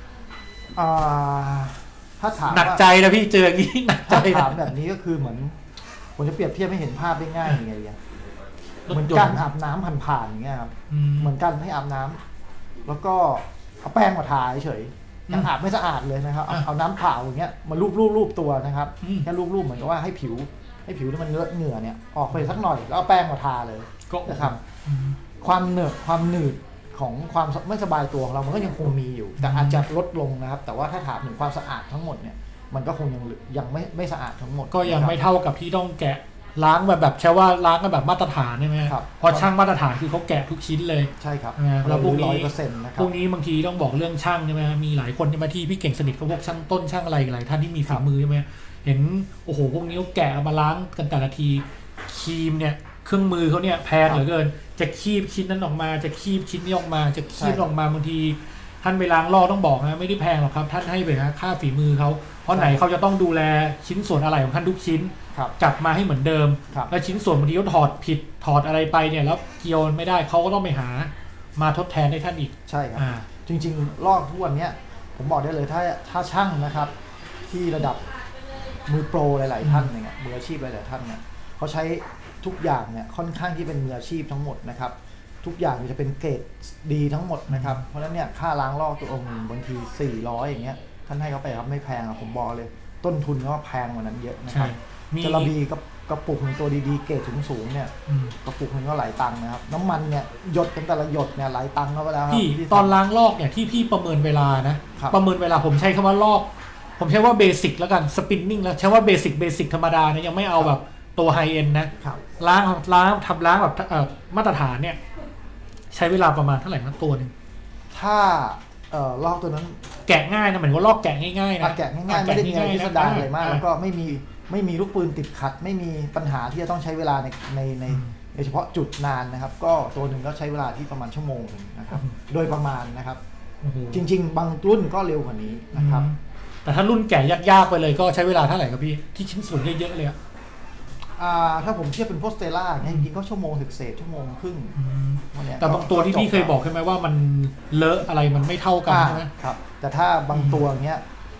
ถ้าถามหนักใจนะพี่เจออย่างนี้หนักใจถ้าถามแบบนี้ก็คือเหมือนผมจะเปรียบเทียบให้เห็นภาพได้ง่ายยังไงอย่างเหมือนการอาบน้ำผ่านๆอย่างเงี้ยครับเหมือนกันให้อาบน้ำแล้วก็เอาแป้งมาทาเฉยยังอาบไม่สะอาดเลยนะครับเอาน้ำเปล่าอย่างเงี้ยมาลูบลูบลูบตัวนะครับแค่ลูบลูบเหมือนกับว่าให้ผิวให้ผิวที่มันเลอะเหงื่อเนี่ยออกไปสักหน่อยแล้วเอาแป้งมาทาเลยนะครับความเหนอะความหนืดของความไม่สบายตัวของเรามันก็ยังคงมีอยู่แต่อาจจะลดลงนะครับแต่ว่าถ้าถามถึงความสะอาดทั้งหมดเนี่ยมันก็คงยังยังไม่ไม่สะอาดทั้งหมดก็ยังไม่เท่ากับที่ต้องแกะล้างแบบแบบใช่ว่าล้างกันแบบมาตรฐานใช่ไหมครับพอช่างมาตรฐานคือเขาแกะทุกชิ้นเลยใช่ครับแล้วพวกนี้พวกนี้บางทีต้องบอกเรื่องช่างใช่ไหมมีหลายคนที่มาที่พี่เก่งสนิทกับพวกช่างต้นช่างอะไรหลายท่านที่มีฝีมือใช่ไหมเห็นโอ้โหพวกนี้แกะมาล้างกันแต่ละทีครีมเนี่ยเครื่องมือเขาเนี่ยแพงเหลือเกินจะคีบชิ้นนั้นออกมาจะคีบชิ้นนี้ออกมาจะคีบออกมาบางทีท่านไปล้างลอกต้องบอกนะไม่ได้แพงหรอกครับท่านให้ไปนะค่าฝีมือเขาเพราะไหนเขาจะต้องดูแลชิ้นส่วนอะไรของท่านทุกชิ้นจับมาให้เหมือนเดิมแล้วชิ้นส่วนบางทีเขาถอดผิดถอดอะไรไปเนี่ยแล้วเกี่ยวไม่ได้เขาก็ต้องไปหามาทดแทนให้ท่านอีกใช่ครับจริงๆลอกทุกวันนี้ผมบอกได้เลยถ้าถ้าช่างนะครับที่ระดับมือโปรหลายๆท่านเนี่ยมืออาชีพหลายๆท่านเนี่ยเขาใช้ทุกอย่างเนี่ยค่อนข้างที่เป็นมืออาชีพทั้งหมดนะครับทุกอย่างจะเป็นเกรดดีทั้งหมดนะครับเพราะฉะนั้นเนี่ยค่าล้างลอกตัวองค์บางทีสี่ร้อยอย่างเงี้ยท่านให้เขาไปครับไม่แพงอ่ะผมบอกเลยต้นทุนก็แพงกว่านั้นเยอะนะครับจาระบีกับกระปุกหนึ่งตัวดีๆเกรดสูงๆเนี่ยกระปุกหนึ่งก็หลายตังค์นะครับน้ำมันเนี่ยหยดกันแต่ละหยดเนี่ยหลายตังค์เข้าไปแล้วพี่ตอนล้างลอกเนี่ยที่พี่ประเมินเวลานะประเมินเวลาผมใช้คำว่าลอกผมใช้ว่าเบสิกแล้วกันสปินนิ่งแล้วใช้ว่าเบสิกเบสิกธรรมดานะยังไม่เอาแบบตัวไฮเอ็นนะล้างล้างทำล้างแบบมาตรฐานเนี่ยใช้เวลาประมาณเท่าไหร่นะตัวนึงถ้าเอ่อลอกตัวนั้นแกะง่ายนะเหมือนว่าลอกแกะง่ายๆนะแกะง่ายๆไม่ได้มีอะไรพิสดารอะไรมากแล้วก็ไม่มีไม่มีลูกปืนติดขัดไม่มีปัญหาที่จะต้องใช้เวลาในในในโดยเฉพาะจุดนานนะครับก็ตัวหนึ่งก็ใช้เวลาที่ประมาณชั่วโมงนึงนะครับโดยประมาณนะครับจริงๆบางรุ่นก็เร็วกว่านี้นะครับแต่ถ้ารุ่นแกะยากๆไปเลยก็ใช้เวลาเท่าไหร่ครับพี่ที่ชิ้นส่วนเยอะๆเลยอะถ้าผมเทียบเป็นโพสเตล่าเนี่ยจริงๆก็ชั่วโมงถึงเศษชั่วโมงครึ่งแต่บางตัวที่พี่เคยบอกใช่ไหมว่ามันเลอะอะไรมันไม่เท่ากันใช่ไหมครับแต่ถ้าบางตัวเนี้ย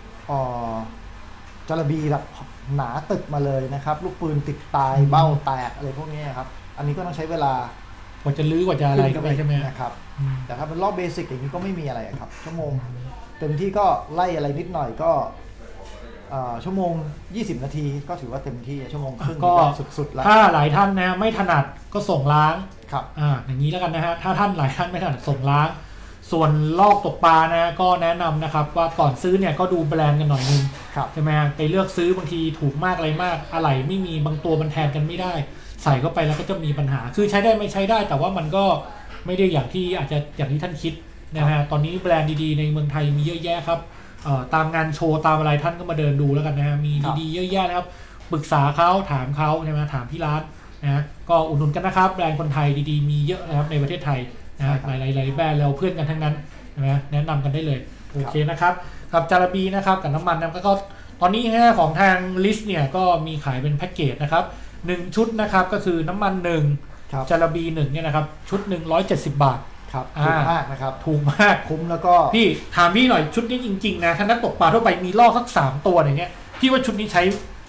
จาระบีแบบหนาตึกมาเลยนะครับลูกปืนติดตายเบ้าแตกอะไรพวกนี้ครับอันนี้ก็ต้องใช้เวลากว่าจะลื้อกว่าจะอะไรก็ไปใช่ไหมนะครับแต่ถ้าเป็นรอบเบสิกอย่างนี้ก็ไม่มีอะไรครับชั่วโมงเต็มที่ก็ไล่อะไรนิดหน่อยก็ชั่วโมงยี่สิบนาทีก็ถือว่าเต็มที่ชั่วโมงครึ่งก็สุดๆแล้วถ้าหลายท่านนะไม่ถนัดก็ส่งล้างครับอ่าอย่างนี้แล้วกันนะฮะถ้าท่านหลายท่านไม่ถนัดส่งล้างส่วนลอกตกปลานะก็แนะนำนะครับว่าก่อนซื้อเนี่ยก็ดูแบรนด์กันหน่อยนึงใช่ไหมไปเลือกซื้อบางทีถูกมากอะไรมากอะไรไม่มีบางตัวมันแทนกันไม่ได้ใส่เข้าไปแล้วก็จะมีปัญหาคือใช้ได้ไม่ใช้ได้แต่ว่ามันก็ไม่ได้อย่างที่อาจจะอย่างที่ท่านคิดนะฮะตอนนี้แบรนด์ดีๆในเมืองไทยมีเยอะแยะครับตามงานโชว์ตามอะไรท่านก็มาเดินดูแล้วกันนะมีดีๆเยอะแยะนะครับปรึกษาเขาถามเขาใช่ไหมถามที่ร้านนะก็อุดหนุนกันนะครับแบรนด์คนไทยดีๆมีเยอะนะครับในประเทศไทยนะหลายๆแบรนด์เราเพื่อนกันทั้งนั้นนะแนะนำกันได้เลยโอเคนะครับกับจาระบีนะครับกับน้ำมันนะก็ตอนนี้ฮะของทางลิสต์เนี่ยก็มีขายเป็นแพ็กเกจนะครับหนึ่งชุดนะครับก็คือน้ำมันหนึ่งจาระบีหนึ่งเนี่ยนะครับชุดหนึ่งร้อยเจ็ดสิบบาทครับถูกมากนะครับถูกมากคุ้มแล้วก็พี่ถามพี่หน่อยชุดนี้จริงๆนะถ้านักตกปลาทั่วไปมีลอกสักสามตัวอย่างเงี้ยพี่ว่าชุดนี้ใช้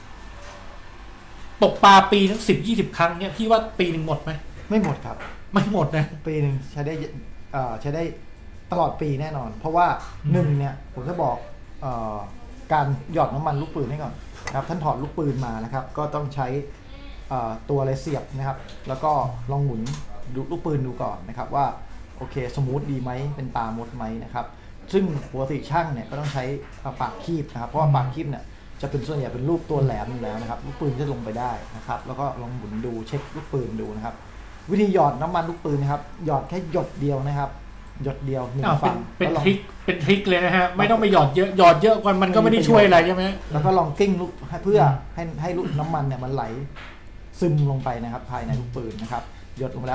ตกปลาปีทั้งสิบยี่สิบครั้งเนี่ยพี่ว่าปีหนึ่งหมดไหมไม่หมดครับไม่หมดนะปีหนึ่งใช้ได้ใช้ได้ตลอดปีแน่นอนเพราะว่าหนึ่งเนี่ยผมจะบอกการหยอดน้ำมันลูกปืนให้ก่อนนะครับท่านถอดลูกปืนมานะครับก็ต้องใช้ตัวอะไรเสียบนะครับแล้วก็ลองหมุนดูลูกปืนดูก่อนนะครับว่าโอเคสมูทดีไหมเป็นตามดไหมนะครับซึ่งปกติช่างเนี่ยก็ต้องใช้ปากคีบนะครับเพราะว่าปากคีบเนี่ยจะเป็นส่วนใหญ่เป็นรูปตัวแหลมอยู่แล้วนะครับลูกปืนจะลงไปได้นะครับแล้วก็ลองหมุนดูเช็คลูกปืนดูนะครับวิธีหยอดน้ำมันลูกปืนนะครับหยอดแค่หยดเดียวนะครับหยดเดียวหนึ่งฝั่งเป็นทริคเป็นทริคเลยนะฮะไม่ต้องไปหยอดเยอะหยอดเยอะกว่ามันก็ไม่ได้ช่วยอะไรใช่ไหมแล้วก็ลองกิ้งลูกเพื่อให้ให้ลูกน้ำมันเนี่ยมันไหลซึมลงไปนะครับภายในลูกปืนนะครับหยดลงไปแล้ว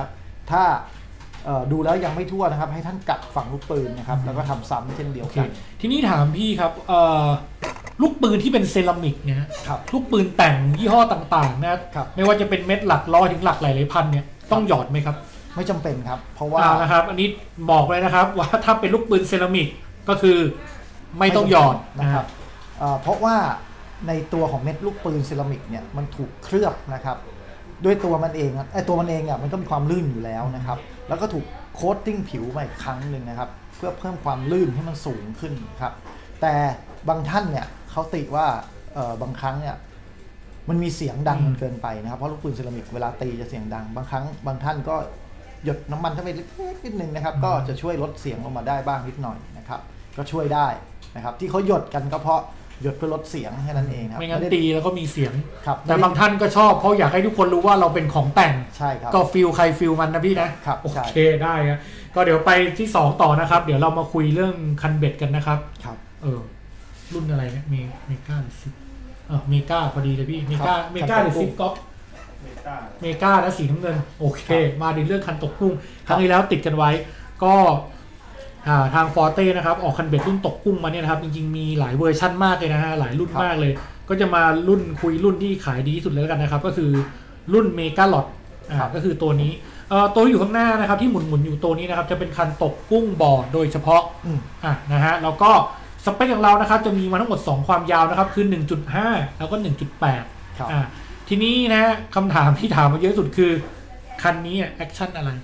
ถ้าเอ่อดูแล้วยังไม่ทั่วนะครับให้ท่านกลับฝั่งลูกปืนนะครับแล้วก็ทำซ้ำเช่นเดียวกันทีนี้ถามพี่ครับเอ่อลูกปืนที่เป็นเซรามิกเนี่ยลูกปืนแต่งยี่ห้อต่างๆนะครับไม่ว่าจะเป็นเม็ดหลักร้อยถึงหลักหลายๆพันเนี่ยต้องหยอดไหมครับไม่จำเป็นครับเพราะว่านะครับอันนี้บอกเลยนะครับว่าถ้าเป็นลูกปืนเซรามิกก็คือไม่ต้องหยอดนะครับเพราะว่าในตัวของเม็ดลูกปืนเซรามิกเนี่ยมันถูกเคลือบนะครับด้วยตัวมันเองไอ้ตัวมันเองอ่ะมันก็มีความลื่นอยู่แล้วนะครับแล้วก็ถูกโคตติ้งผิวมาอีกครั้งหนึ่งนะครับเพื่อเพิ่มความลื่นให้มันสูงขึ้นครับแต่บางท่านเนี่ยเขาติว่าบางครั้งเนี่ยมันมีเสียงดังเกินไปนะครับเพราะลูกปืนเซรามิกเวลาตีจะเสียงดังบางครั้งบางท่านก็หยดน้ำมันเข้าไปเล็กนิดนึงนะครับก็จะช่วยลดเสียงลงมาได้บ้างนิดหน่อยนะครับก็ช่วยได้นะครับที่เขาหยดกันก็เพราะหยดเพื่อลดเสียงแค่นั้นเองครับไม่งั้นตีแล้วก็มีเสียงแต่บางท่านก็ชอบเพราะอยากให้ทุกคนรู้ว่าเราเป็นของแต่งใช่ครับก็ฟิลใครฟิลมันนะพี่นะโอเคได้ครับก็เดี๋ยวไปที่สองต่อนะครับเดี๋ยวเรามาคุยเรื่องคันเบ็ดกันนะครับครับเออรุ่นอะไรเนี่ยเมเมกาหรือซิปเออเมกาพอดีเลยพี่เมกาเมกาหรือซิปก๊อฟเมกาและสีน้ำเงินโอเคมาในเรื่องคันตกกุ้งครั้งที่แล้วติดกันไว้ก็ทางฟอร์เต้นะครับออกคันเบ็ดรุ่นตกกุ้งมาเนี่ยนะครับจริงๆมีหลายเวอร์ชั่นมากเลยนะฮะหลายรุ่นมากเลยก็จะมารุ่นคุยรุ่นที่ขายดีที่สุดเลยแล้วกันนะครับก็คือรุ่นเมกาล็อตก็คือตัวนี้ตัวอยู่ข้างหน้านะครับที่หมุนๆอยู่ตัวนี้นะครับจะเป็นคันตกกุ้งบ่อโดยเฉพาะอ่ะนะฮะแล้วก็สเปคของเรานะครับจะมีมาทั้งหมดสองความยาวนะครับคือ หนึ่งจุดห้า แล้วก็ หนึ่งจุดแปด อ่ะทีนี้นะคำถามที่ถามมาเยอะสุดคือคันนี้แอคชั่นอะไร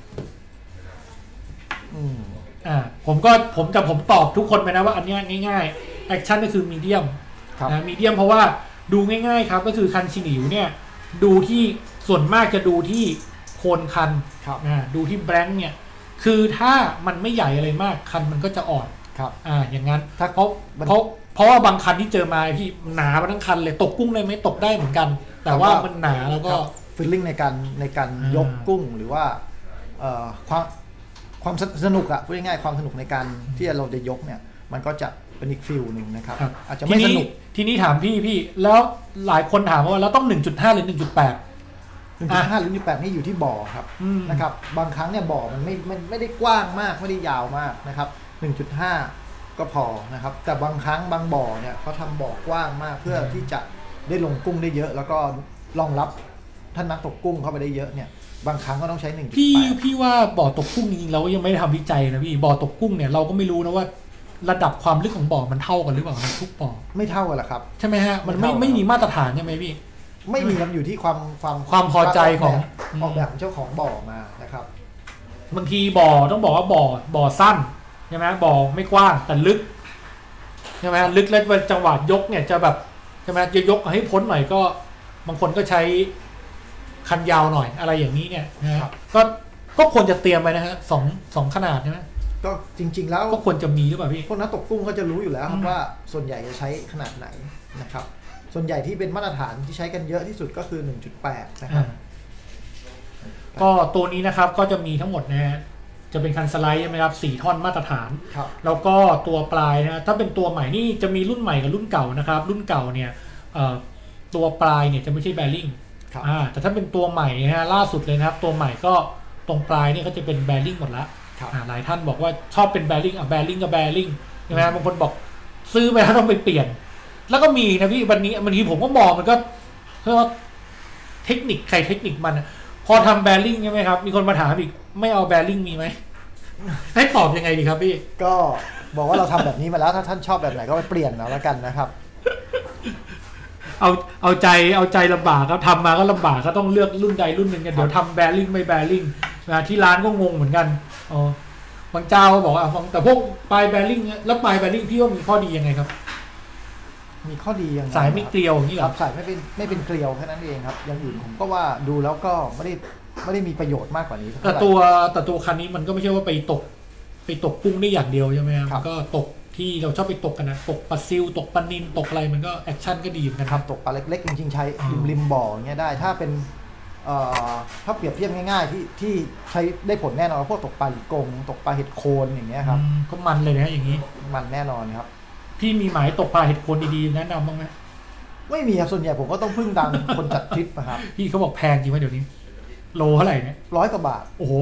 อืมอ่าผมก็ผมจะผมตอบทุกคนไปนะว่าอันนี้ง่ายๆแอคชั่นก็คือมีเดียมนะมีเดียมเพราะว่าดูง่ายๆครับก็คือคันชินิวเนี่ยดูที่ส่วนมากจะดูที่โคนคันอ่าดูที่แบงค์เนี่ยคือถ้ามันไม่ใหญ่อะไรมากคันมันก็จะอ่อนครับอ่าอย่างนั้นเพราะเพราะเพราะว่าบางคันที่เจอมาพี่หนามาทั้งคันเลยตกกุ้งเลยไหมตกได้เหมือนกันแต่ว่ามันหนาแล้วก็ฟีลลิ่งในการในการยกกุ้งหรือว่าเอ่อความความสนุกอะพูดง่ายๆความสนุกในการที่เราจะยกเนี่ยมันก็จะเป็นอีกฟิลหนึ่งนะครับอาจจะไม่สนุกทีนี้ถามพี่พี่แล้วหลายคนถามว่าแล้วต้อง หนึ่งจุดห้า หรือ หนึ่งจุดแปดหนึ่งจุดห้า หรือ หนึ่งจุดแปด นี่อยู่ที่บ่อครับนะครับบางครั้งเนี่ยบ่อมันไม่ไม่ไม่ได้กว้างมากไม่ได้ยาวมากนะครับ หนึ่งจุดห้า ก็พอนะครับแต่บางครั้งบางบ่อเนี่ยเขาทำบ่อกว้างมากเพื่อที่จะได้ลงกุ้งได้เยอะแล้วก็รองรับท่านนักตกกุ้งเข้าไปได้เยอะเนี่ยบางครั้งก็ต้องใช้หนึ่งจุดแปดพี่พี่ว่าบ่อตกกุ้งจริงๆเราก็ยังไม่ได้ทำวิจัยนะพี่บ่อตกกุ้งเนี่ยเราก็ไม่รู้นะว่าระดับความลึกของบ่อมันเท่ากันหรือเปล่าทุกบ่อไม่เท่ากันหรอกครับใช่ไหมฮะมันไม่ไม่มีมาตรฐานใช่ไหมพี่ไม่มีมันอยู่ที่ความความความพอใจของออกแบบเจ้าของบ่อมานะครับบางทีบ่อต้องบอกว่าบ่อบ่อสั้นใช่ไหมบ่อไม่กว้างแต่ลึกใช่ไหมลึกแล้วจังหวะยกเนี่ยจะแบบใช่ไหมจะยกให้พ้นหน่อยก็บางคนก็ใช้คันยาวหน่อยอะไรอย่างนี้เนี่ยนะก็ก็ควรจะเตรียมไปนะฮะสองสองขนาดใช่ไหมก็จริงๆแล้วก็ควรจะมีหรือเปล่าพี่พวกนักตกกุ้งก็จะรู้อยู่แล้วครับว่าส่วนใหญ่จะใช้ขนาดไหนนะครับส่วนใหญ่ที่เป็นมาตรฐานที่ใช้กันเยอะที่สุดก็คือ หนึ่งจุดแปด นะครับก็ตัวนี้นะครับก็จะมีทั้งหมดนะฮะจะเป็นคันสไลด์ใช่ไหมครับสี่ท่อนมาตรฐานแล้วก็ตัวปลายนะถ้าเป็นตัวใหม่นี่จะมีรุ่นใหม่กับรุ่นเก่านะครับรุ่นเก่าเนี่ยตัวปลายเนี่ยจะไม่ใช่แบริ่งอ่าแต่ถ้าเป็นตัวใหม่นะฮะล่าสุดเลยนะครับตัวใหม่ก็ตรงปลายนี่ก็จะเป็นแบริ่งหมดละอ่าหลายท่านบอกว่าชอบเป็นแบริ่งอ่ะแบริ่งกับแบริ่งใช่ไหมบางคนบอกซื้อไปแล้วต้องไปเปลี่ยนแล้วก็มีนะพี่วันนี้บางทีผมก็มองมันก็เพราะว่าเทคนิคใครเทคนิคมันพอทำแบริ่งใช่ไหมครับมีคนมาถามอีกไม่เอาแบริ่งมีไหมให้ตอบยังไงดีครับพี่ก็บอกว่าเราทำแบบนี้มาแล้วถ้าท่านชอบแบบไหนก็ไปเปลี่ยนเอาแล้วกันนะครับเอาเอาใจเอาใจลำบากครับทำมาก็ลำบากก็ต้องเลือกรุ่นใดรุ่นหนึ่งกันเดี๋ยวทำแบริ่งไม่แบริ่งนะที่ร้านก็งงเหมือนกันอ๋อบางเจ้าก็บอกว่าแต่พวกปลายแบริ่งแล้วปลายแบริ่งพี่ว่ามีข้อดียังไงครับมีข้อดียังไงสายไม่เกลียวอย่างนี้ครับสายไม่เป็นไม่เป็นเกลียวแค่นั้นเองครับอย่างอื่นผมก็ว่าดูแล้วก็ไม่ได้ไม่ได้มีประโยชน์มากกว่านี้แต่ตัวแต่ตัวคันนี้มันก็ไม่ใช่ว่าไปตกไปตกกุ้งได้อย่างเดียวใช่ไหมครับก็ตกที่เราชอบไปตกกันนะตกปลาซิวตกปลานิลตกอะไรมันก็แอคชั่นก็ดีเหมือนกันครับตกปลาเล็กๆจริงๆใช้ริมริมบ่ออย่างเงี้ยได้ถ้าเป็นถ้าเปรียบเทียบง่ายๆที่ที่ใช้ได้ผลแน่นอนพวกตกปลาหลีกงตกปลาเห็ดโคนอย่างเงี้ยครับก็มันเลยนะอย่างนี้มันแน่นอนครับพี่มีหมายตกปลาเห็ดโคนดีๆแนะนำบ้างไหมไม่มีครับส่วนใหญ่ผมก็ต้องพึ่งดังคนจัดทริปนะครับพี่เขาบอกแพงจริงไหมเดี๋ยวนี้โลเท่าไหร่เนี่ยร้อยกว่าบาทโอ้โห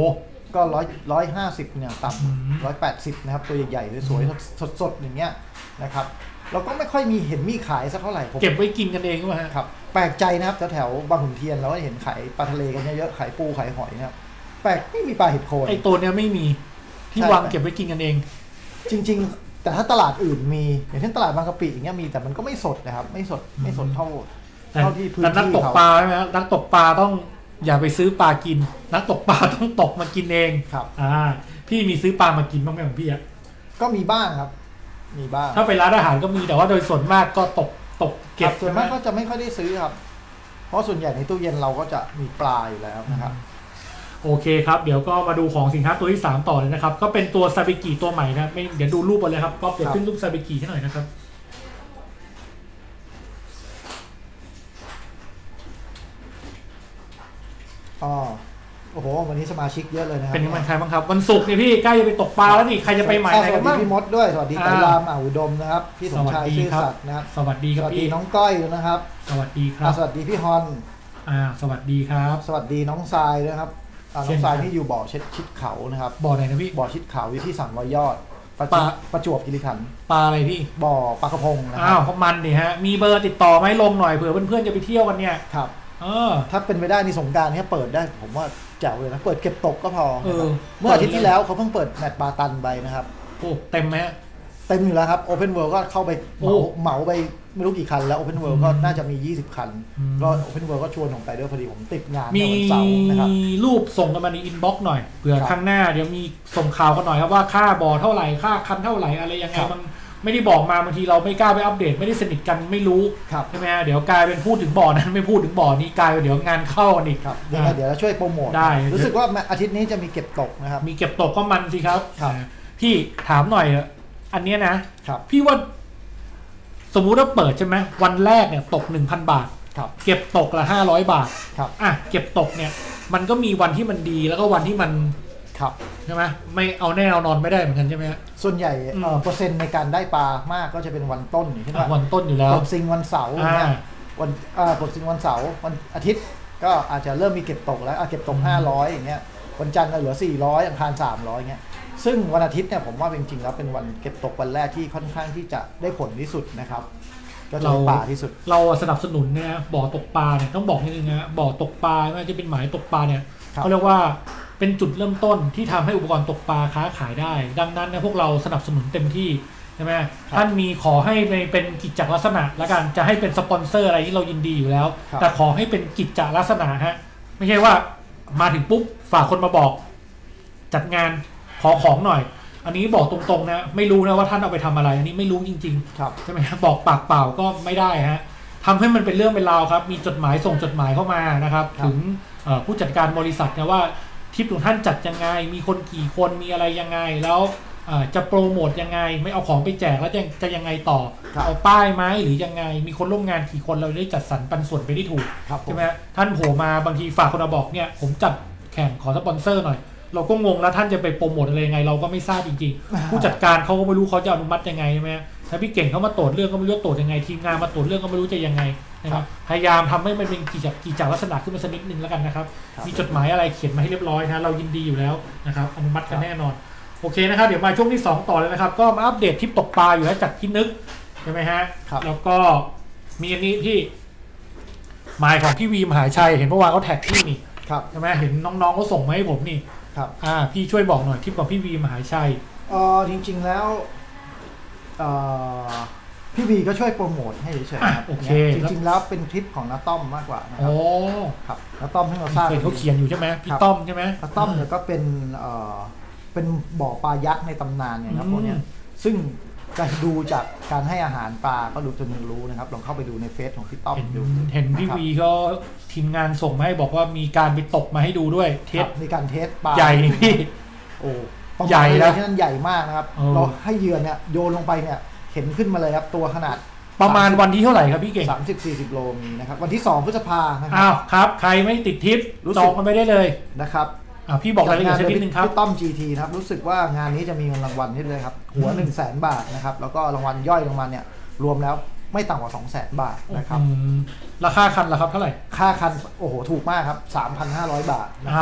ก็ร้อยร้อยห้าสิบเนี่ยต่อืมำร้อยแปดสิบนะครับตัวใหญ่ๆสวยๆสดๆอย่างเงี้ยนะครับเราก็ไม่ค่อยมีเห็นมีขายสักเท่าไหร่ผมเก็บไว้กินกันเองก็ฮะครับแปลกใจนะครับแถวๆบางขุนเทียนเราก็เห็นขายปลาทะเลกันเยอะๆขายปูขายหอยนะครับแปลกไม่มีปลาเห็ดโคนไอตัวเนี้ยไม่มีที่ใช่วางเก็บไว้กินกันเองจริงๆ แต่ถ้าตลาดอื่นมีอย่างเช่นตลาดบางกะปิอย่างเงี้ยมีแต่มันก็ไม่สดนะครับไม่สดไม่สดเท่าแต่เท่าที่พื้นแต่นักที่ตกเขาปลาใช่ไหมครับนักตกปลาต้องอย่าไปซื้อปลากิน นักตกปลาต้องตกมากินเองครับอ่าพี่มีซื้อปลามากินบ้างไหมของพี่อะก็มีบ้างครับ มีบ้างถ้าไปร้านอาหารก็มีแต่ว่าโดยส่วนมากก็ตกตกเก็เก็บบ ส่วนใช่ไหมมากก็จะไม่ค่อยได้ซื้อครับ เพราะส่วนใหญ่ในตู้เย็นเราก็จะมีปลาอยู่แล้วนะครับโอเคครับเดี๋ยวก็มาดูของสินค้าตัวที่สามต่อเลยนะครับก็เป็นตัวซาบิกิตัวใหม่นะไม่เดี๋ยวดูรูปกันเลยครับก็เดี๋ยวขึ้นรูปซาบิกิให้หน่อยนะครับอ๋อโอ้โหวันนี้สมาชิกเยอะเลยนะครับเป็นยังไงใครบ้างครับวันศุกร์เนี่ยพี่ใกล้จะไปตกปลาแล้วนี่ใครจะไปหมายไหนสกัวัน สดีบ้างพี่มดด้วยสวัสดีอ่าไตรรามอ่าวอุดมนะครับพี่สมชายสวัสดีชื่อครับสัตว์นะครับสวัสดีสครับวัสดีพี่น้องก้อยนะครับสวัสดีครัอ่าบสวัสดีพี่ฮอนอ่าสวัสดีครับสวัสดีน้องทรายด้วยครับอ่าเช่น้อน งทรายกันที่อยู่บ่อเช็ดชิดเขานะครับบ่อไหนนะพี่บ่อชิดเขาอยู่ที่สามร้อยยอดประจปลาวบประจวบคีรีขันธ์ปลาอะไรพี่บ่อปลากระพงนะคอ้ารัวบเขามันดิฮะมีเบอร์ติดต่อไหมลงหน่อยเผื่อเพื่อนๆจะไปเที่ยวกันเนี่ยครับเออถ้าเป็นไปได้ในสงกรานต์เนี่ยเปิดได้ผมว่าแจ๋วเลยนะเปิดเก็บตกก็พอเออเมื่ออาทิตย์ที่แล้วเขาเพิ่งเปิดแมตช์บาตันไปนะครับโอ้เต็มไหมฮะเต็มอยู่แล้วครับโอเพนเวิลด์ก็เข้าไปเหมาโอ้เหมาไปไม่รู้กี่คันแล้วโอเพนเวิลด์ก็น่าจะมียี่สิบคันอืมก็โอเพนเวิลด์ก็ชวนผมไปด้วยพอดีผมติดงานมีในวันเสาร์นะครับรูปส่งกันมาในอินบ็อกซ์หน่อยเผื่อครับข้างหน้าเดี๋ยวมีส่งข่าวกันหน่อยครับว่าค่าบ่อเท่าไหร่ค่าคันเท่าไหร่อะไรยังไงครับมันไม่ได้บอกมาบางทีเราไม่กล้าไปอัปเดตไม่ได้สนิทกันไม่รู้ครับใช่ไหมฮะเดี๋ยวกลายเป็นพูดถึงบ่อนั้นไม่พูดถึงบ่อนี้กลายเป็นเดี๋ยวงานเข้ากันอีกครับยังไงเดี๋ยวเราช่วยโปรโมทได้รู้สึกว่าอาทิตย์นี้จะมีเก็บตกนะครับมีเก็บตกก็มันสิครับครับอ่าพี่ถามหน่อยอะอันเนี้ยนะครับ พี่ว่าสมมุติว่าเปิดใช่ไหมวันแรกเนี่ยตกหนึ่งพันบาทครับเก็บตกละห้าร้อยบาทครับอ่ะเก็บตกเนี่ยมันก็มีวันที่มันดีแล้วก็วันที่มันครับใช่ไหมไม่เอาแน่เอานอนไม่ได้เหมือนกันใช่ไหมฮะส่วนใหญ่อืมเอ่อเปอร์เซ็นต์ในการได้ปลามากก็จะเป็นวันต้นอย่างเช่นอ่ะว่าวันต้นอยู่แล้วปลดซิงวันเสาร์อย่างเนี่ยอ่าวันอ่าปลดซิงวันเสาร์วันอาทิตย์ก็อาจจะเริ่มมีเก็บตกแล้วอ่ะเก็บตกห้าร้อยอย่างเงี้ยวันจันทร์ก็เหลือสี่ร้อยอังคารสามร้อยเงี้ยซึ่งวันอาทิตย์เนี่ยผมว่าจริงๆแล้วเป็นวันเก็บตกวันแรกที่ค่อนข้างที่จะได้ผลที่สุดนะครับก็จะได้ปลาที่สุดเราสนับสนุนเนี่ยบ่อตกปลาเนี่ยต้องบอกนิดนึงนะบ่อตกปลาไม่ว่าจะเป็นหมายตกปลาเนี่ยครับเขาเรียกว่าเป็นจุดเริ่มต้นที่ทำให้อุปกรณ์ตกปลาค้าขายได้ ดังนั้นนะพวกเราสนับสนุนเต็มที่ใช่ไหมท่านมีขอให้เป็นกิจจลักษณะแล้วกันจะให้เป็นสปอนเซอร์อะไรที่เรายินดีอยู่แล้วครับแต่ขอให้เป็นกิจจลักษณะฮะไม่ใช่ว่ามาถึงปุ๊บฝากคนมาบอก จัดงานขอของหน่อย อันนี้บอกตรงๆนะไม่รู้นะว่าท่านเอาไปทำอะไร อันนี้ไม่รู้จริงครับๆใช่ไหมครับบอกปากเปล่าก็ไม่ได้ฮะทำให้มันเป็นเรื่องเป็นราวครับ มีจดหมายส่งจดหมายเข้ามานะครับครับถึงเอ่อผู้จัดการบริษัทนะว่าทริปของท่านจัดยังไง มีคนกี่คนมีอะไรยังไง แล้วเอ่อจะโปรโมทยังไง ไม่เอาของไปแจกแล้วจะจะยังไงต่อครับเอาป้ายไหมหรือยังไง มีคนร่วมงานกี่คนเราได้จัดสรรปันส่วนไปได้ถูกครับผมใช่ไหมฮะท่านโผล่มาบางทีฝากคนมาบอกเนี่ยผมจัดแข่งขอสปอนเซอร์หน่อย เราก็งงแล้วท่านจะไปโปรโมทอะไรยังไง เราก็ไม่ทราบจริงๆ ผู้จัดการเขาก็ไม่รู้เขาจะอนุมัติยังไงใช่ไหมถ้าพี่เก่งเขามาตรวจเรื่องก็ไม่รู้ตรวจยังไงทีมงานมาตรวจเรื่องก็ไม่รู้จะยังไงนะครับพยายามทำให้มันเป็นกิจกิจลักษณะขึ้นมาสักนิดนึงแล้วกันนะครับครับมีจดหมายอะไรเขียนมาให้เรียบร้อยนะเรายินดีอยู่แล้วนะครับอนุมัติกันแน่นอนโอเคนะครับเดี๋ยวมาช่วงที่สองต่อเลยนะครับก็มาอัปเดตทริปตกปลาอยู่แล้วจากพี่นึกใช่ไหมฮะครับแล้วก็มีอันนี้พี่หมายของพี่วีมหาชัยเห็นเมื่อวานเขาแท็กที่นี่ครับใช่ไหมเห็นน้องๆเขาส่งมาให้ผมนี่ครับอ่าพี่ช่วยบอกหน่อยทริปของพี่วีมหาชัยเออจริงๆแล้วเอ่อพี่บีก็ช่วยโปรโมทให้เฉยๆอ่ะครับโอเคจริงๆแล้วเป็นทริปของน้าต้อมมากกว่านะครัโอ้บครับน้าต้อมที่เราทราบเคยเขาเขียนอยู่ใช่ไหมพี่ครับต้อมใช่ไหมน้าต้อมเนี่ยก็เป็นเอ่อเป็นบ่อปลายักษ์ในตำนานเนี่ยครับอืมพวกเนี้ยซึ่งการดูจากการให้อาหารปลาก็ดูจนรู้นะครับลองเข้าไปดูในเฟซของพี่ต้อมเห็นดูเห็นพี่นะครับวีก็ทีมงานส่งมาให้บอกว่ามีการไปตกมาให้ดูด้วยเทคสรับมีการเทสปลาใหญ่นี่พี่โอ้ประมาณใหญ่นะที่นั่นใหญ่มากนะครับเออเราให้เหยื่อเนี่ยโยนลงไปเนี่ยเห็นขึ้นมาเลยครับตัวขนาดประมาณวันที่เท่าไหร่ครับพี่เก่งสามสิบสี่สิบโลมีนะครับวันที่สองพฤษภานะครัอ้าวครับ ใครไม่ติดทริปรู้สึจกองกันไปได้เลยนะครับอ่าพี่บอกรายละเอียดสักนิดนึงครับพี่ต้อม จี ที นะครับรู้สึกว่างานนี้จะมีเงินรางวัลให้ด้วยครับหัวอืมหนึ่งแสนบาทนะครับแล้วก็รางวัลย่อยรางวัลเนี่ยรวมแล้วไม่ต่ำกว่าสองแสนบาทนะครับอืมราคาคันละครับเท่าไหร่ค่าคันโอ้โหถูกมากครับ สามพันห้าร้อย บาทนะคอ้ารัวบ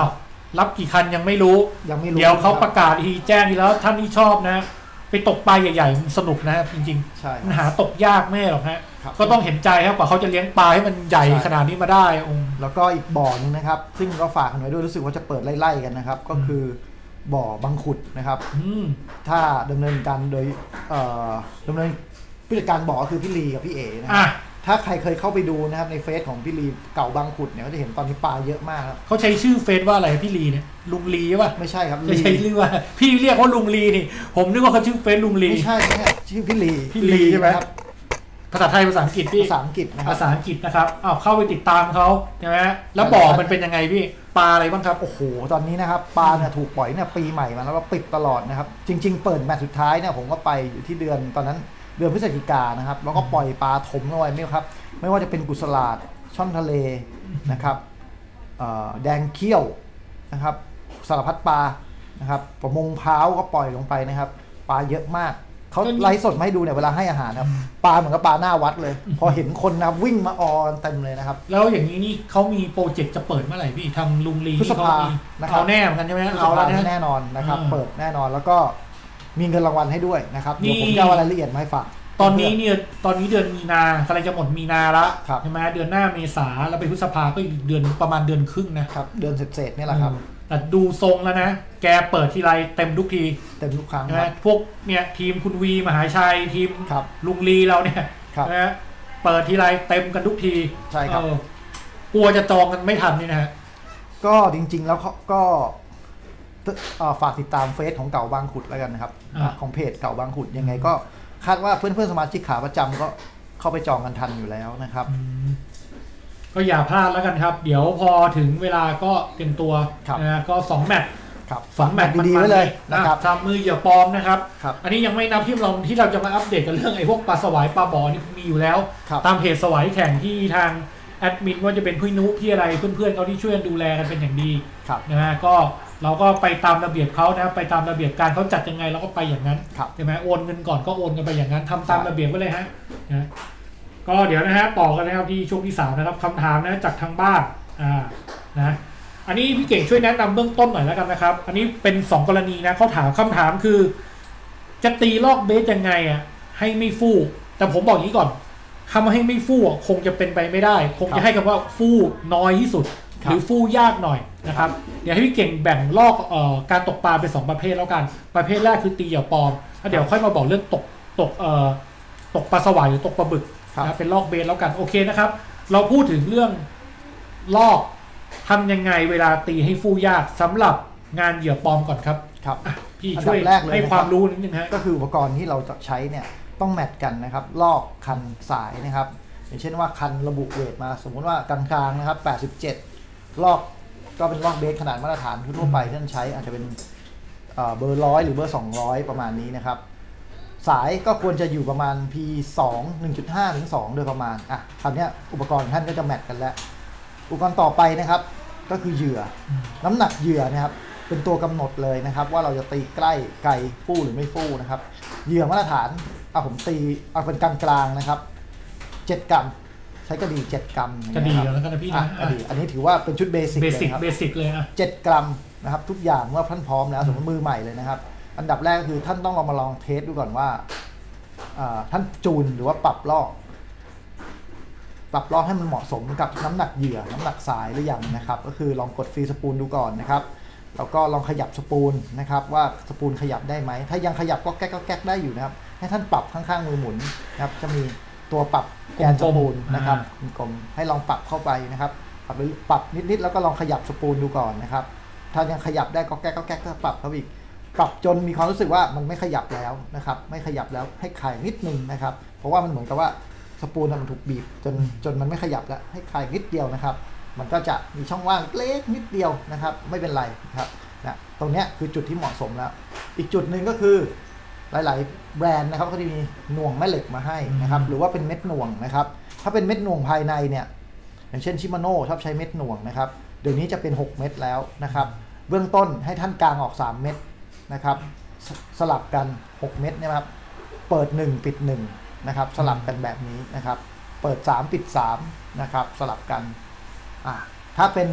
รับกี่คันยังไม่รู้ยังไม่รู้เดี๋ยวเขาคบประกาศทีแจ้งทีแล้วท่านที่ชอบนะ ไปตกปลาใหญ่ๆมันสนุกนะจริงใช่ๆมันหาตกยากไม่หรอกฮะครับก็ต้องเห็นใจครับกว่าเขาจะเลี้ยงปลาให้มันใหญ่ใช่ขนาดนี้มาได้องค์แล้วก็อีกบ่อหนึงนะครับ ซึ่งก็ฝากกันไว้ด้วยรู้สึกว่าจะเปิดไล่ๆกันนะครับ ก็คือบ่อบังขุดนะครับอืมถ้าดำเนินการโดยเอ่อดำเนินผู้จัดการบ่อก็คือพี่ลีกับพี่เอนะคอ่ะรับถ้าใครเคยเข้าไปดูนะครับในเฟซของพี่ลีเก่าบางขุดเนี่ยก็จะเห็นตอนนี้ปลาเยอะมากครับเขาใช้ชื่อเฟซว่าอะไรพี่ลีเนี่ยลุงลีป่ะไม่ใช่ครับจะใช้ชื่อว่าพี่เรียกว่าลุงลีนี่ ผมนึกว่าเขาชื่อเฟซลุงลีไม่ใช่นะฮะชื่อพี่ลีพี่ลีใช่ไหมครับภาษาไทยภาษาอังกฤษพี่ภาษาอังกฤษนะครัภาบษาอังกฤษนะครับอ้าวเข้าไปติดตามเขาใช่ไหมแล้วบ่อมันเป็นยังไงพี่ปลาอะไรบ้างครับโอ้โหตอนนี้นะครับปลาเนี่ยถูกปล่อยเนี่ยปีใหม่มาแล้วก็ปิดตลอดนะครับจริง ๆ เปิดแมตช์สุดท้ายเนี่ยผมก็ไปอยู่ที่เดือนตอนนั้นเดือนพฤศจิกายนนะครับแล้วก็ปล่อยปลาถมลงไปไม่ครับไม่ว่าจะเป็นกุศลาดช่อนทะเลนะครับเอ่อแดงเขี้ยวนะครับสารพัดปลานะครับประมงพร้าวก็ปล่อยลงไปนะครับปลาเยอะมากเขาไลฟ์สดมาให้ดูเนี่ยเวลาให้อาหารนะครับปลาเหมือนกับปลาหน้าวัดเลย พอเห็นคนนะครับวิ่งมาออนเต็มเลยนะครับแล้วอย่างนี้นี่เขามีโปรเจกต์จะเปิดเมื่อไหร่พี่ทางลุงลีพฤษภาที่นะครับเอาแน่เหมือนกันใช่ไหมเอาเอาแล้วนะแน่นอนนะครับอ่าเปิดแน่นอนแล้วก็มีเงินรางวัลให้ด้วยนะครับนี่เดี๋ยวผมจะเอารายละเอียดมาให้ฝากตอนนี้เนี่ยตอนนี้เดือนมีนากำลังจะหมดมีนาละครับใช่ไหมเดือนหน้าเมษาแล้วไปพฤษภาก็อีกเดือนประมาณเดือนครึ่งนะครับเดือนเศษๆนี่แหละครับแต่ดูทรงแล้วนะ แกเปิดทีไรเต็มทุกทีเต็มทุกครั้งใช่คไหมรับพวกเนี่ยทีมคุณวีมหาชัยทีมครับลุงลีเราเนี่ยครับนะเปิดทีไรเต็มกันทุกทีใช่ครับเออกลัวจะจองกันไม่ทันนี่นะฮะก็จริงๆแล้วเขาก็เอ่อฝากติดตามเฟซของเก่าบางขุดแล้วกันนะครับอ่าของเพจเก่าบางขุดยังไงก็คาดว่าเพื่อนๆสมาชิกขาประจำก็เข้าไปจองกันทันอยู่แล้วนะครับอืมก็อย่าพลาดแล้วกันครับ เดี๋ยวพอถึงเวลาก็เตรียมตัวครับนะก็สองแมตช์ครับสองแมตช์ดีๆไว้เลยนะครับทำมือเหยื่อปลอมนะครับครับอันนี้ยังไม่นับที่เราที่เราจะมาอัปเดตกันเรื่องไอ้พวกปลาสวายปลาบอนี่มีอยู่แล้วครับตามเพจสวายแข่งที่ทางแอดมินว่าจะเป็นพี่นุพี่อะไรเพื่อนๆเขาที่ช่วยดูแลกันเป็นอย่างดีครับนะฮะก็เราก็ไปตามระเบียบเขานะไปตามระเบียบการเขาจัดยังไงเราก็ไปอย่างนั้นครับใช่ไหมโอนเงินก่อนก็โอนกันไปอย่างนั้นทำตามใช่ระเบียบไว้เลยฮะนะก็เดี๋ยวนะฮะต่อกันนะครับที่ช่วงที่สามนะครับคำถามนะจากทางบ้านอ่านะอันนี้พี่เก่งช่วยแนะนำเบื้องต้นหน่อยแล้วกันนะครับ อันนี้เป็นสองกรณีนะเขาถามคำถามคือ จะตีลอกเบสยังไงอ่ะให้ไม่ฟู่แต่ผมบอกอย่างนี้ก่อนคำว่าให้ไม่ฟู่อ่ะคงจะเป็นไปไม่ได้ คงครัจะบให้คำว่าฟู่น้อยที่สุดครัหบรือฟู่ยากหน่อยนะครับเดี๋ยวให้พี่เก่งแบ่งลอกเอ่อการตกปลาเป็นสองประเภทแล้วกันประเภทแรกคือตีเหยื่อปลอมแล้วเดี๋ยวค่อยมาบอกเรื่องตกตกเอ่อตกปลาสวายหรือตกปลาบึกครับนะเป็นลอกเบสแล้วกันโอเคนะครับ เราพูดถึงเรื่องลอกทำยังไงเวลาตีให้ฟู่ยากสำหรับงานเหยื่อปลอมก่อนครับครับอ่ะพี่อันดับช่วยแรกเลยให้นะครับความรู้นิดนึงฮะก็คืออุปกรณ์ที่เราจะใช้เนี่ยต้องแมทกันนะครับลอกคันสายนะครับ อย่างเช่นว่าคันระบุเวทมาสมมุติว่ากลางๆนะครับแปดสิบเจ็ดลอกก็เป็นลอกเบสขนาดมาตรฐานทั่วไปที่ท่านใช้อาจจะเป็นเอ่อเบอร์ร้อยหรือเบอร์สองร้อยประมาณนี้นะครับ สายก็ควรจะอยู่ประมาณ พี สอง หนึ่งจุดห้า ถึง สอง โดยประมาณอ่ะคราวเนี้ยอุปกรณ์ท่านก็จะแมทกันแล้ว อุปกรณ์ต่อไปนะครับก็คือเหยื่ออน้ำหนักเหยื่อนะครับเป็นตัวกำหนดเลยนะครับ ว่าเราจะตีใกล้ไกลฟู่หรือไม่ฟู่นะครับเหยื่อมาตรฐานเอาผมตีเอาเป็นกลางกลางๆนะครับเจ็ดกรัมใช้กระดี่เจ็ดกรัมกระดี่อย่างแล้เงี้ยวกันนะพี่ครับนะอ่ะกระดี่อันนี้ถือว่าเป็นชุดเบสิกเบเลยสิกนะครับเบสิกเลยอ่ะเจ็ดกรัมนะครับทุกอย่างเมื่อท่านพร้อมแล้วสมมติมือใหม่เลยนะครับ อันดับแรกก็คือท่านต้องลองมาลองเทสดูก่อนว่าอ่าท่านจูนหรือว่าปรับลอก ปรับลอกให้มันเหมาะสมกับน้ำหนักเหยื่อน้ำหนักสายหรือยังนะครับ ก็คือลองกดฟรีสปูลดูก่อนนะครับแล้วก็ลองขยับสปูลนะครับว่าสปูลขยับได้ไหมถ้ายังขยับก็แก๊กก็แก๊กได้อยู่นะครับให้ท่านปรับข้างๆมือหมุนนะครับจะมีตัวปรับแกนสปูลนะครับกลมๆให้ลองปรับเข้าไปนะครับปรับไปปรับนิดๆแล้วก็ลองขยับสปูลดูก่อนนะครับถ้ายังขยับได้ก็แก๊กก็แก๊กก็ปรับเข้าอีกปรับจนมีความรู้สึกว่ามันไม่ขยับแล้วนะครับไม่ขยับแล้วให้คลายนิดนึงนะครับเพราะว่ามันเหมือนกับว่าสปูลมันถูกบีบจนจนมันไม่ขยับแล้วให้คลายนิดเดียวนะครับมันก็จะมีช่องว่างเล็กนิดเดียวนะครับไม่เป็นไรครับนะตรงเนี้ยคือจุดที่เหมาะสมแล้วอีกจุดหนึ่งก็คือหลายๆแบรนด์นะครับเขาจะมีหน่วงแม่เหล็กมาให้นะครับหรือว่าเป็นเม็ดหน่วงนะครับถ้าเป็นเม็ดหน่วงภายในเนี่ยอย่างเช่นชิมาโน่ชอบใช้เม็ดหน่วงนะครับเดี๋ยวนี้จะเป็นหกเม็ดแล้วนะครับเบื้องต้นให้ท่านกางออกสามเม็ดนะครับสสลับกันหกเม็ดนะครับเปิดหนึ่งปิดหนึ่งนะครับสลับกันแบบนี้นะครับเปิดสามปิดสามนะครับสลับกันอ่ะถ้าเป็น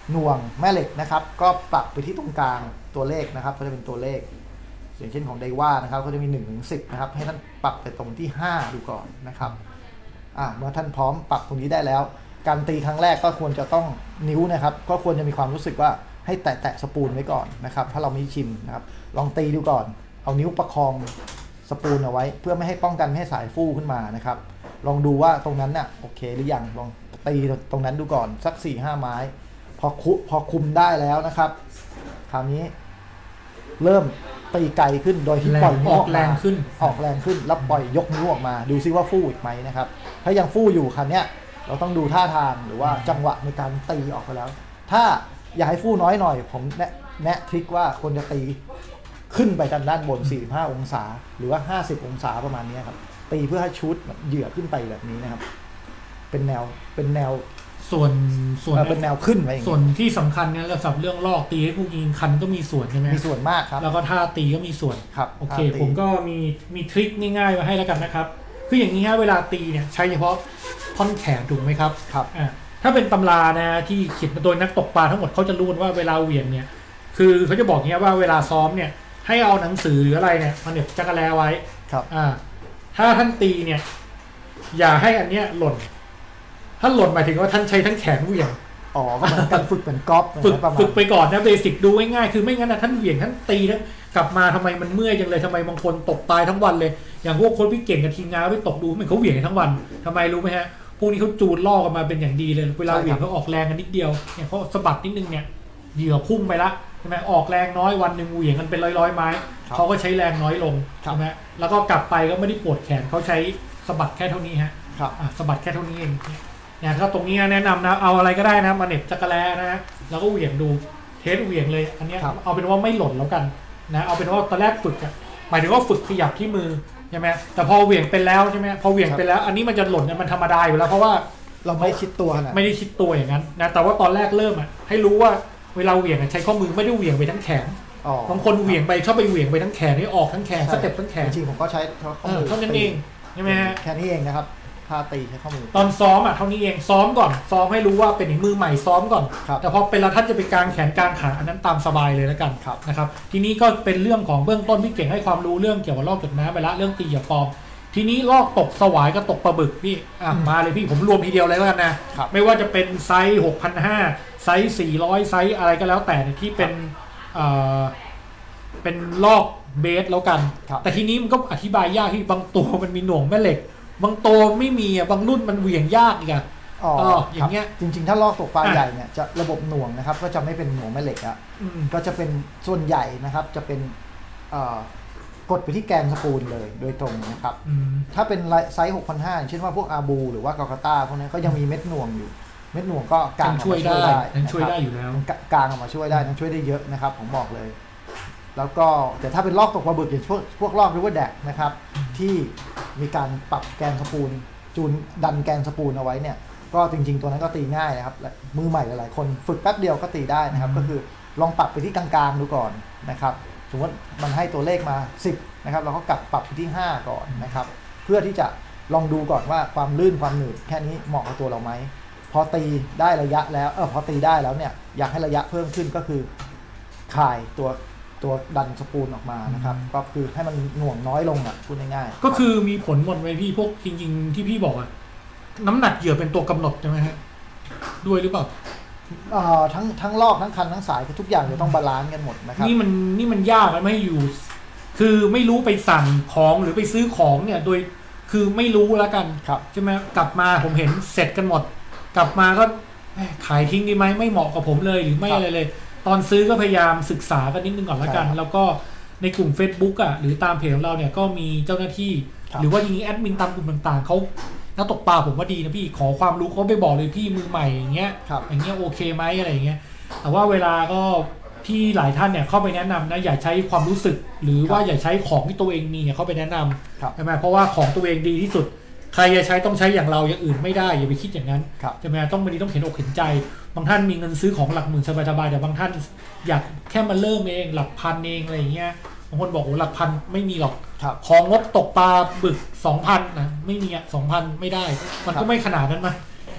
หน่วงแม่เหล็กนะครับก็ปรับไปที่ตรงกลางตัวเลขนะครับก็จะเป็นตัวเลขอย่างเช่นของไดว่านะครับก็จะมีหนึ่งถึงสิบนะครับให้ท่านปรับไปตรงที่ห้าดูก่อนนะครับอ่าเมื่อท่านพร้อมปรับตรงนี้ได้แล้วการตีครั้งแรกก็ควรจะต้องนิ้วนะครับก็ควรจะมีความรู้สึกว่าให้แตะๆสปูลไว้ก่อนนะครับถ้าเราไม่ชินนะครับลองตีดูก่อนเอานิ้วประคองสปูลเอาไว้เพื่อไม่ให้ป้องกันไม่ให้สายฟูขึ้นมานะครับลองดูว่าตรงนั้นน่ะโอเคหรือยังลองตีตรงนั้นดูก่อนสัก สี่ห้า ไม้พอคุพอคุมได้แล้วนะครับคราวนี้เริ่มตีไกลขึ้นโดยที่ปล่อยนิ้วออกแรงขึ้นออกแรงขึ้นแล้วปล่อยยกนิ้วออกมาดูซิว่าฟูอีกไหมนะครับถ้ายังฟูอยู่คราวนี้เราต้องดูท่าทางหรือว่าจังหวะในการตีออกไปแล้วถ้าอยากให้ฟูน้อยหน่อยผมแนะแนะทริคว่าควรจะตีขึ้นไปทางด้านบนสี่สิบห้าองศาหรือว่าห้าสิบองศาประมาณนี้ครับตีเพื่อให้ชุดเหยื่อขึ้นไปแบบนี้นะครับเป็นแนวเป็นแนวส่วนส่วนเป็นแนวขึ้นไปส่วนที่สำคัญเนี่ยสำหรับเรื่องลอกตีให้ผู้ยิงคันก็มีส่วนใช่ไหมมีส่วนมากครับแล้วก็ท่าตีก็มีส่วนครับโอเคผมก็มีมีทริคง่ายๆมาให้แล้วกันนะครับคืออย่างนี้ฮะเวลาตีเนี่ยใช้เฉพาะท่อนแขนถูกไหมครับครับอ่าถ้าเป็นตำรานะที่เขียนโดยนักตกปลาทั้งหมดเขาจะรู้ว่าเวลาเหวี่ยงเนี่ยคือเขาจะบอกเงี้ยว่าเวลาซ้อมเนี่ยให้เอาหนังสือหรืออะไรเนี่ยมาเหน็บจักรแลไว้ครับอ่าถ้าท่านตีเนี่ยอย่าให้อันเนี้ยหล่นถ้าหล่นหมายถึงว่าท่านใช้ทั้งแขนเหวี่ยงอ๋อก็เหมือนการฝึกเหมือนกอล์ฟฝึกฝึกไปก่อนนะเบสิกดูง่ายๆคือไม่งั้นนะท่านเหวี่ยงท่านตีแล้วกลับมาทำไมมันเมื่อยจังเลยทำไมบางคนตกตายทั้งวันเลยอย่างพวกคนพี่เก่งกับทีมงานไปตกดูมันเขาเหวี่ยงทั้งวันทำไมรู้ไหมฮะพวกนี้เขาจูนล่อกันมาเป็นอย่างดีเลยเวลาเหวี่ยงเขาออกแรงกันนิดเดียวเนี่ยเขาสะบัดนิดนึงเนี่ยเหยื่อพุ่งไปละใช่ไหมออกแรงน้อยวันหนึ่งเหวี่ยงกันเป็นร้อยๆไม้เขาก็ใช้แรงน้อยลงใช่ไหมแล้วก็กลับไปก็ไม่ได้ปวดแขนเขาใช้สะบัดแค่เท่านี้ฮะสะบัดแค่เท่านี้เองเนี่ยถ้าตรงนี้แนะนำนะเอาอะไรก็ได้นะมาเหน็บจักรแลนะแล้วก็เหวี่ยงดูเทสเหวี่ยงเลยอันนี้เอาเป็นว่าไม่หล่นแล้วกันนะเอาเป็นว่าตอนแรกฝึกอะหมายถึงว่าฝึกขยับที่มือใช่ไหมแต่พอเหวี่ยงเป็นแล้วใช่ไหมพอเหวี่ยงเป็นแล้วอันนี้มันจะหล่นมันธรรมดาอยู่แล้วเพราะว่าเราไม่ชิดตัวนะไม่ได้ชิดตัวอย่างนั้นนะแต่ว่าตอนแรกเริ่มอะให้รู้ว่าเวลาเหวี่ยงใช้ข้อมือไม่ได้เหวี่ยงไปทั้งแขนบางคนเหวี่ยงไปชอบไปเหวี่ยงไปทั้งแขนให้ออกทั้งแขนสเต็ปทั้งแขนจริงผมก็ใช้ข้อมือเท่านั้นเองใช่ไหมฮะแค่นี้เองนะครับท่าตีใช้ข้อมือตอนซ้อมอ่ะเท่านี้เองซ้อมก่อนซ้อมให้รู้ว่าเป็นมือใหม่ซ้อมก่อนแต่พอเป็นแล้วท่านจะไปกางแขนกางขาอันนั้นตามสบายเลยแล้วกันนะครับทีนี้ก็เป็นเรื่องของเบื้องต้นพี่เก่งให้ความรู้เรื่องเกี่ยวกับลอกจดน้ำไปละเรื่องตีเหยื่อปลอมทีนี้ลอกตกสวายก็ตกปลาบึกพี่อ่ะมาเลยพี่ผมรวมทีเดียวเลยแล้วกันนะไม่ว่าจะเป็นไซส์ หกพันห้าร้อย ไซส์สี่ร้อยไซส์อะไรก็แล้วแต่ที่เป็นเอ่อเป็นลอกเบสแล้วกันแต่ทีนี้มันก็อธิบายยากที่บางตัวมันมีหน่วงแม่เหล็กบางตัวไม่มีอ่ะบางรุ่นมันเหวี่ยงยากอีกอ่ะอ๋ออย่างเงี้ยจริงๆถ้าลอกตกปลาใหญ่เนี่ยจะระบบหน่วงนะครับก็จะไม่เป็นหน่วงแม่เหล็กอ่ะก็จะเป็นส่วนใหญ่นะครับจะเป็นกดไปที่แกนสปูลเลยโดยตรงนะครับถ้าเป็นไซส์ หกพันห้าร้อย อย่างเช่นว่าพวกอาบูหรือว่ากากาต้าพวกนี้ก็ยังมีเม็ดหน่วงอยู่เม็ดหน่วงก็กางช่วยได้ช่วยได้อยู่แล้วกางออกมาช่วยได้นั้นช่วยได้เยอะนะครับผมบอกเลยแล้วก็แต่ถ้าเป็นลอกตกปลาบึกอย่างพวกพวกลอกริเวอร์แดกนะครับที่มีการปรับแกนสปูลจูนดันแกนสปูลเอาไว้เนี่ยก็จริงๆตัวนั้นก็ตีง่ายนะครับมือใหม่หลายๆคนฝึกแป๊บเดียวก็ตีได้นะครับก็คือลองปรับไปที่กลางๆดูก่อนนะครับสมมติมันให้ตัวเลขมาสิบนะครับเราก็กลับปรับไปที่ห้าก่อนนะครับเพื่อที่จะลองดูก่อนว่าความลื่นความหนืดแค่นี้เหมาะกับตัวเราไหมพอตีได้ระยะแล้วเออพอตีได้แล้วเนี่ยอยากให้ระยะเพิ่มขึ้นก็คือคลายตัวตัวดันสปูลออกมานะครับก็คือให้มันหน่วงน้อยลงอ่ะพูดง่ายๆก็คือมีผลหมดไหมพี่พวกจริงๆที่พี่บอกอ่ะน้ำหนักเหยื่อเป็นตัวกำหนดใช่ไหมฮะด้วยหรือเปล่าอ่าทั้งทั้งลอกทั้งคันทั้งสายทุกอย่างจะต้องบาลานซ์กันหมดนะครับนี่มันนี่มันยากนะไม่อยู่คือไม่รู้ไปสั่งของหรือไปซื้อของเนี่ยโดยคือไม่รู้แล้วกันใช่ไหมกลับมาผมเห็นเสร็จกันหมดกลับมาก็ขายทิ้งดีไหมไม่เหมาะกับผมเลยหรือไม่อะไรเลยตอนซื้อก็พยายามศึกษากันนิดนึงก่อนแล้วกันแล้วก็ในกลุ่ม Facebook อ่ะหรือตามเพจของเราเนี่ยก็มีเจ้าหน้าที่หรือว่าอย่างนี้แอดมินตามกลุ่มต่างๆเขานักตกปลาผมว่าดีนะพี่ขอความรู้เขาไปบอกเลยพี่มือใหม่อย่างเงี้ยอย่างเงี้ยโอเคไหมอะไรอย่างเงี้ยแต่ว่าเวลาก็ที่หลายท่านเนี่ยเข้าไปแนะนำนะอย่าใช้ความรู้สึกหรือว่าอย่าใช้ของที่ตัวเองมีเนี่ยเข้าไปแนะนำใช่ไหมเพราะว่าของตัวเองดีที่สุดใครจะใช้ต้องใช้อย่างเราอย่างอื่นไม่ได้อย่าไปคิดอย่างนั้นใช่ไหมต้องบางทีต้องเห็นอกเห็นใจบางท่านมีเงินซื้อของหลักหมื่นสบายๆแต่บางท่านอยากแค่มาเริ่มเองหลักพันเองอะไรอย่างเงี้ยบางคนบอกโอ้หลักพันไม่มีหรอกของงบตกปลาบึก สองพัน นะไม่มีอ่ะ สองพัน ไม่ได้มันก็ไม่ขนาดนั้นมั้ย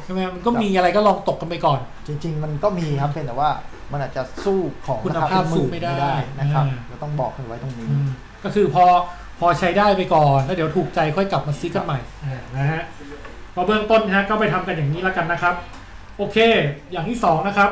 ใช่ไหมมันก็มีอะไรก็ลองตกกันไปก่อนจริงๆมันก็มีครับเพียงแต่ว่ามันอาจจะสู้ของคุณภาพสู้ไม่ได้นะครับเราต้องบอกกันไว้ตรงนี้ก็คือพอพอใช้ได้ไปก่อนแล้วเดี๋ยวถูกใจค่อยกลับมาซื้อกันใหม่นะฮะพอเบื้องต้นฮะก็ไปทำกันอย่างนี้แล้วกันนะครับโอเคอย่างที่สองนะครับ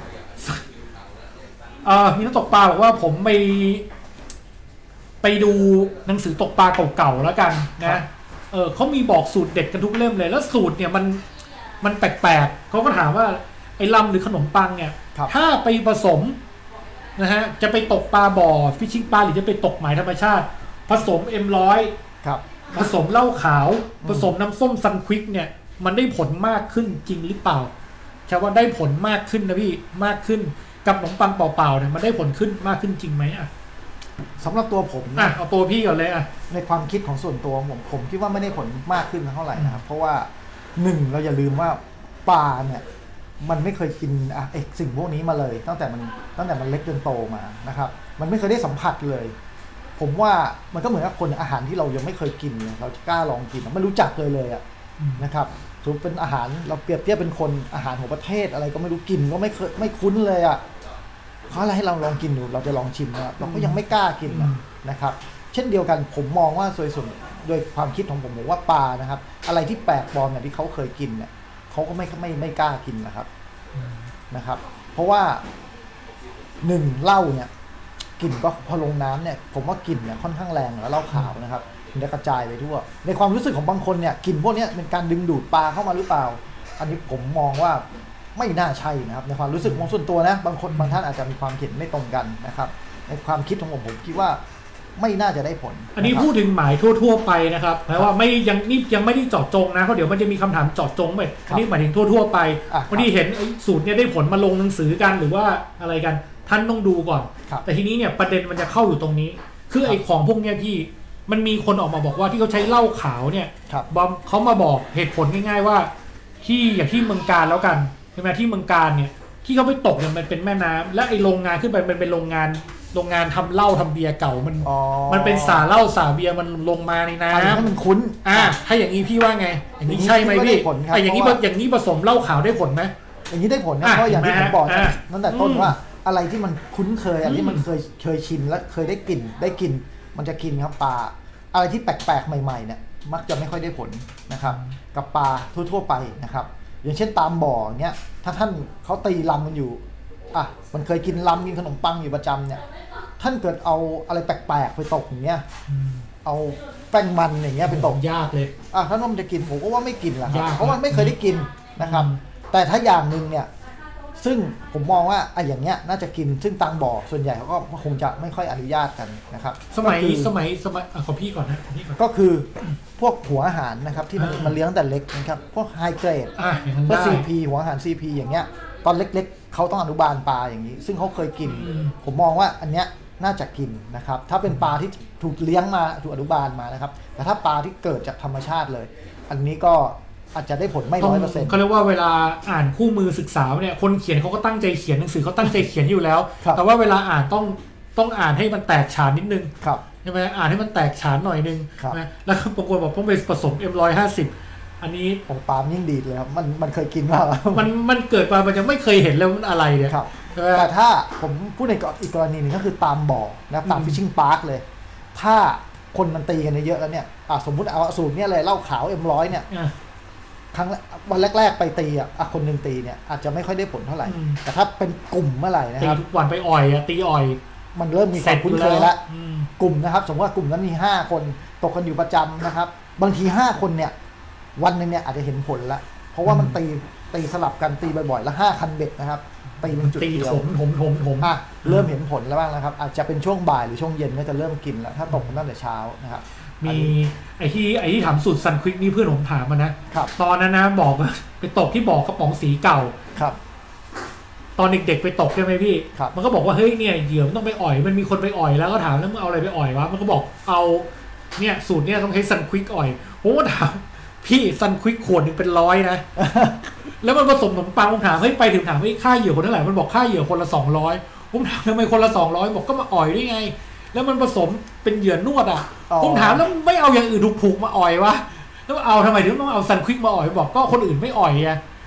เอ่อมีนักตกปลาบอกว่าผมไปไปดูหนังสือตกปลาเก่าๆแล้วกันนะเออเขามีบอกสูตรเด็ดกันทุกเล่มเลยแล้วสูตรเนี่ยมันมันแปลกๆเขาก็ถามว่าไอ้ลำหรือขนมปังเนี่ยถ้าไปผสมนะฮะจะไปตกปลาบ่อฟิชชิ่งปลาหรือจะไปตกหมายธรรมชาติผสม เอ็ม หนึ่งร้อยครับผสมเหล้าขาวผสมน้ำส้มซันควิกเนี่ยมันได้ผลมากขึ้นจริงหรือเปล่าแค่ว่าได้ผลมากขึ้นนะพี่มากขึ้นกับขนมปังเปล่าๆเนี่ยมันได้ผลขึ้นมากขึ้นจริงไหมอ่ะสำหรับตัวผมอ่ะเอาตัวพี่ก่อนเลยอ่ะในความคิดของส่วนตัวผมผมคิดว่าไม่ได้ผลมากขึ้นเท่าไหร่นะครับเพราะว่าหนึ่งเราอย่าลืมว่าปลาเนี่ยมันไม่เคยกินอ่ะไอ้สิ่งพวกนี้มาเลยตั้งแต่มันตั้งแต่มันเล็กจนโตมานะครับมันไม่เคยได้สัมผัสเลยผมว่ามันก็เหมือนกับคนอาหารที่เรายังไม่เคยกินเราจะกล้าลองกินไม่รู้จักเลยเลยอ่ะนะครับสมมติเป็นอาหารเราเปรียบเทียบเป็นคนอาหารของประเทศอะไรก็ไม่รู้กินก็ไม่เคยไม่คุ้นเลยอ่ะเขาอะไรให้เราลองกินดูเราจะลองชิมนะเราก็ยังไม่กล้ากินนะครับเช่นเดียวกันผมมองว่าโดยส่วนโดยความคิดของผมผมว่าปลานะครับอะไรที่แปลกปลอมเนี่ยที่เขาเคยกินเนี่ยเขาก็ไม่ไม่ไม่กล้ากินนะครับนะครับเพราะว่าหนึ่งเหล้าเนี่ยกลิ่นก็พอลงน้ำเนี่ยผมว่ากลิ่นเนี่ยค่อนข้างแรงแล้วเหล้าขาวนะครับมันจะกระจายไปทั่วในความรู้สึกของบางคนเนี่ยกลิ่นพวกนี้เป็นการดึงดูดปลาเข้ามาหรือเปล่าอันนี้ผมมองว่าไม่น่าใช่นะครับในความรู้สึกของส่วนตัวนะบางคนบางท่านอาจจะมีความเห็นไม่ตรงกันนะครับในความคิดของผมผมคิดว่าไม่น่าจะได้ผลอันนี้พูดถึงหมายทั่วๆไปนะครับแปลว่าไม่ยังนี่ยังไม่ได้เจาะจงนะเพราะเดี๋ยวมันจะมีคำถามเจาะจงไปอันนี้หมายถึงทั่วๆไปวันนี้เห็นสูตรเนี่ยได้ผลมาลงหนังสือกันหรือว่าอะไรกันท่านต้องดูก่อนแต่ทีนี้เนี่ยประเด็นมันจะเข้าอยู่ตรงนี้คือไอ้ของพวกเนี้ยพี่มันมีคนออกมาบอกว่าที่เขาใช้เหล้าขาวเนี่ยบอมเขามาบอกเหตุผลง่ายๆว่าที่อย่างที่เมืองการแล้วกันใช่ไหมที่เมืองการเนี่ยที่เขาไปตกเนี่ยมันเป็นแม่น้ำและไอ้โรงงานขึ้นไปมันเป็นโรงงานโรงงานทำเหล้าทำเบียร์เก่ามันมันเป็นสาเหล้าสาเบียร์มันลงมาในน้ำมันคุ้นอ่าถ้าอย่างนี้พี่ว่าไงอย่างนี้ใช่ไหมพี่ไอ้อย่างนี้อย่างนี้ผสมเหล้าขาวได้ผลไหมอย่างนี้ได้ผลนะเพราะอย่างที่ผมบอกตั้งแต่ต้นว่าอะไรที่มันคุ้นเคยอะไรที่มันเคยเคยชินและเคยได้กลิ่นได้กินมันจะกินครับปลาอะไรที่แปลกๆใหม่ๆเนี่ยมักจะไม่ค่อยได้ผลนะครับกับปลาทั่วๆไปนะครับอย่างเช่นตามบ่อเนี้ยถ้าท่านเขาตีลำกันอยู่อ่ะมันเคยกินลำกินขนมปังอยู่ประจำเนี่ยท่านเกิดเอาอะไรแปลกๆไปตกอย่างเงี้ยเอาแป้งมันอย่างเงี้ยไปตกยากเลยอ่ะท่านว่ามันจะกินผมก็ว่าไม่กินแหละครับเพราะมันไม่เคยได้กินนะครับแต่ถ้าอย่างนึงเนี่ยซึ่งผมมองว่าไอ้อย่างเงี้ยน่าจะกินซึ่งตังบ่อส่วนใหญ่เขาก็คงจะไม่ค่อยอนุญาตกันนะครับสมัยสมัยสมัยขอพี่ก่อนนะพี่ก่อนก็คือพวกหัวอาหารนะครับที่มันมันเลี้ยงตั้งแต่เล็กนะครับพวกไฮเกรดพวก ซี พี หัวอาหาร ซี พี อย่างเงี้ยตอนเล็กๆเขาต้องอนุบาลปลาอย่างนี้ซึ่งเขาเคยกินผมมองว่าอันเนี้ยน่าจะกินนะครับถ้าเป็นปลาที่ถูกเลี้ยงมาถูกอนุบาลมานะครับแต่ถ้าปลาที่เกิดจากธรรมชาติเลยอันนี้ก็อาจจะได้ผลไม่ร้อยเปอร์เซ็นต์เขาเรียกว่าเวลาอ่านคู่มือศึกษาเนี่ยคนเขียนเขาก็ตั้งใจเขียนหนังสือเขาตั้งใจเขียนอยู่แล้วแต่ว่าเวลาอ่านต้องต้องอ่านให้มันแตกฉานนิดนึงใช่ไหมอ่านให้มันแตกฉานหน่อยนึงนะแล้วบางคนบอกต้องไปผสม เอ็ม หนึ่งร้อยห้าสิบ อันนี้ของปาล์มยิ่งดีเลยครับมันมันเคยกินมามันมันเกิดมามันยังไม่เคยเห็นแล้วมันอะไรเนี่ยแต่ถ้าผมพูดในอีกกรณีนึงก็คือตามบ่อนะตามฟิชชิ่งพาร์คเลยถ้าคนมันตีกันเยอะแล้วเนี่ยสมมุติเอาสูตรเนี่ยเลยเหล้าขาว เอ็ม หนึ่งร้อย เนี่ยครั้งวันแรกๆไปตีอ่ะคนหนึ่งตีเนี่ยอาจจะไม่ค่อยได้ผลเท่าไหร่แต่ถ้าเป็นกลุ่มเมื่อไหร่นะครับทุกวันไปอ่อยตีอ่อยมันเริ่มมีความคุ้นเคยแล้วกลุ่มนะครับสมมติว่ากลุ่มนั้นมีห้าคนตกกันอยู่ประจำนะครับบางทีห้าคนเนี่ยวันนึงเนี่ยอาจจะเห็นผลแล้วเพราะว่ามันตีตีสลับกันตีบ่อยๆแล้วห้าคันเบ็ดนะครับตีเป็นจุดเดียวถมถมถมถมอ่ะเริ่มเห็นผลแล้วบ้างนะครับอาจจะเป็นช่วงบ่ายหรือช่วงเย็นก็จะเริ่มกินแล้วถ้าตกกันตั้งแต่เช้านะครับมีไอ้ที่ไอ้ที่ถามสูตรซันควิกนี่เพื่อนผมถามมานะตอนนั้นนะบอกไปตกที่บ่อกระป๋องสีเก่าครับตอนเด็กๆไปตกใช่ไหมพี่มันก็บอกว่าเฮ้ยเนี่ยเหยื่อมันต้องไปอ่อยมันมีคนไปอ่อยแล้วก็ถามแล้วมึงเอาอะไรไปอ่อยวะมันก็บอกเอาเนี่ยสูตรเนี่ยต้องใช้ซันควิกอ่อยผมก็ถามพี่ซันควิกขวดหนึ่งเป็นร้อยนะแล้วมันผสมขนมปังผมถามเฮ้ยไปถึงถามเฮ้ยค่าเหยื่อคนเท่าไหร่มันบอกค่าเหยื่อคนละสองร้อยผมถามทำไมคนละสองร้อยบอกก็มาอ่อยได้ไงแล้วมันผสมเป็นเหยื่อนวดอ่ะผมถามแล้วไม่เอาอย่างอื่นถูกๆมาอ่อยวะแล้วเอาทำไมถึงต้องเอาซันควิกมาอ่อยบอกก็คนอื่นไม่อ่อยไง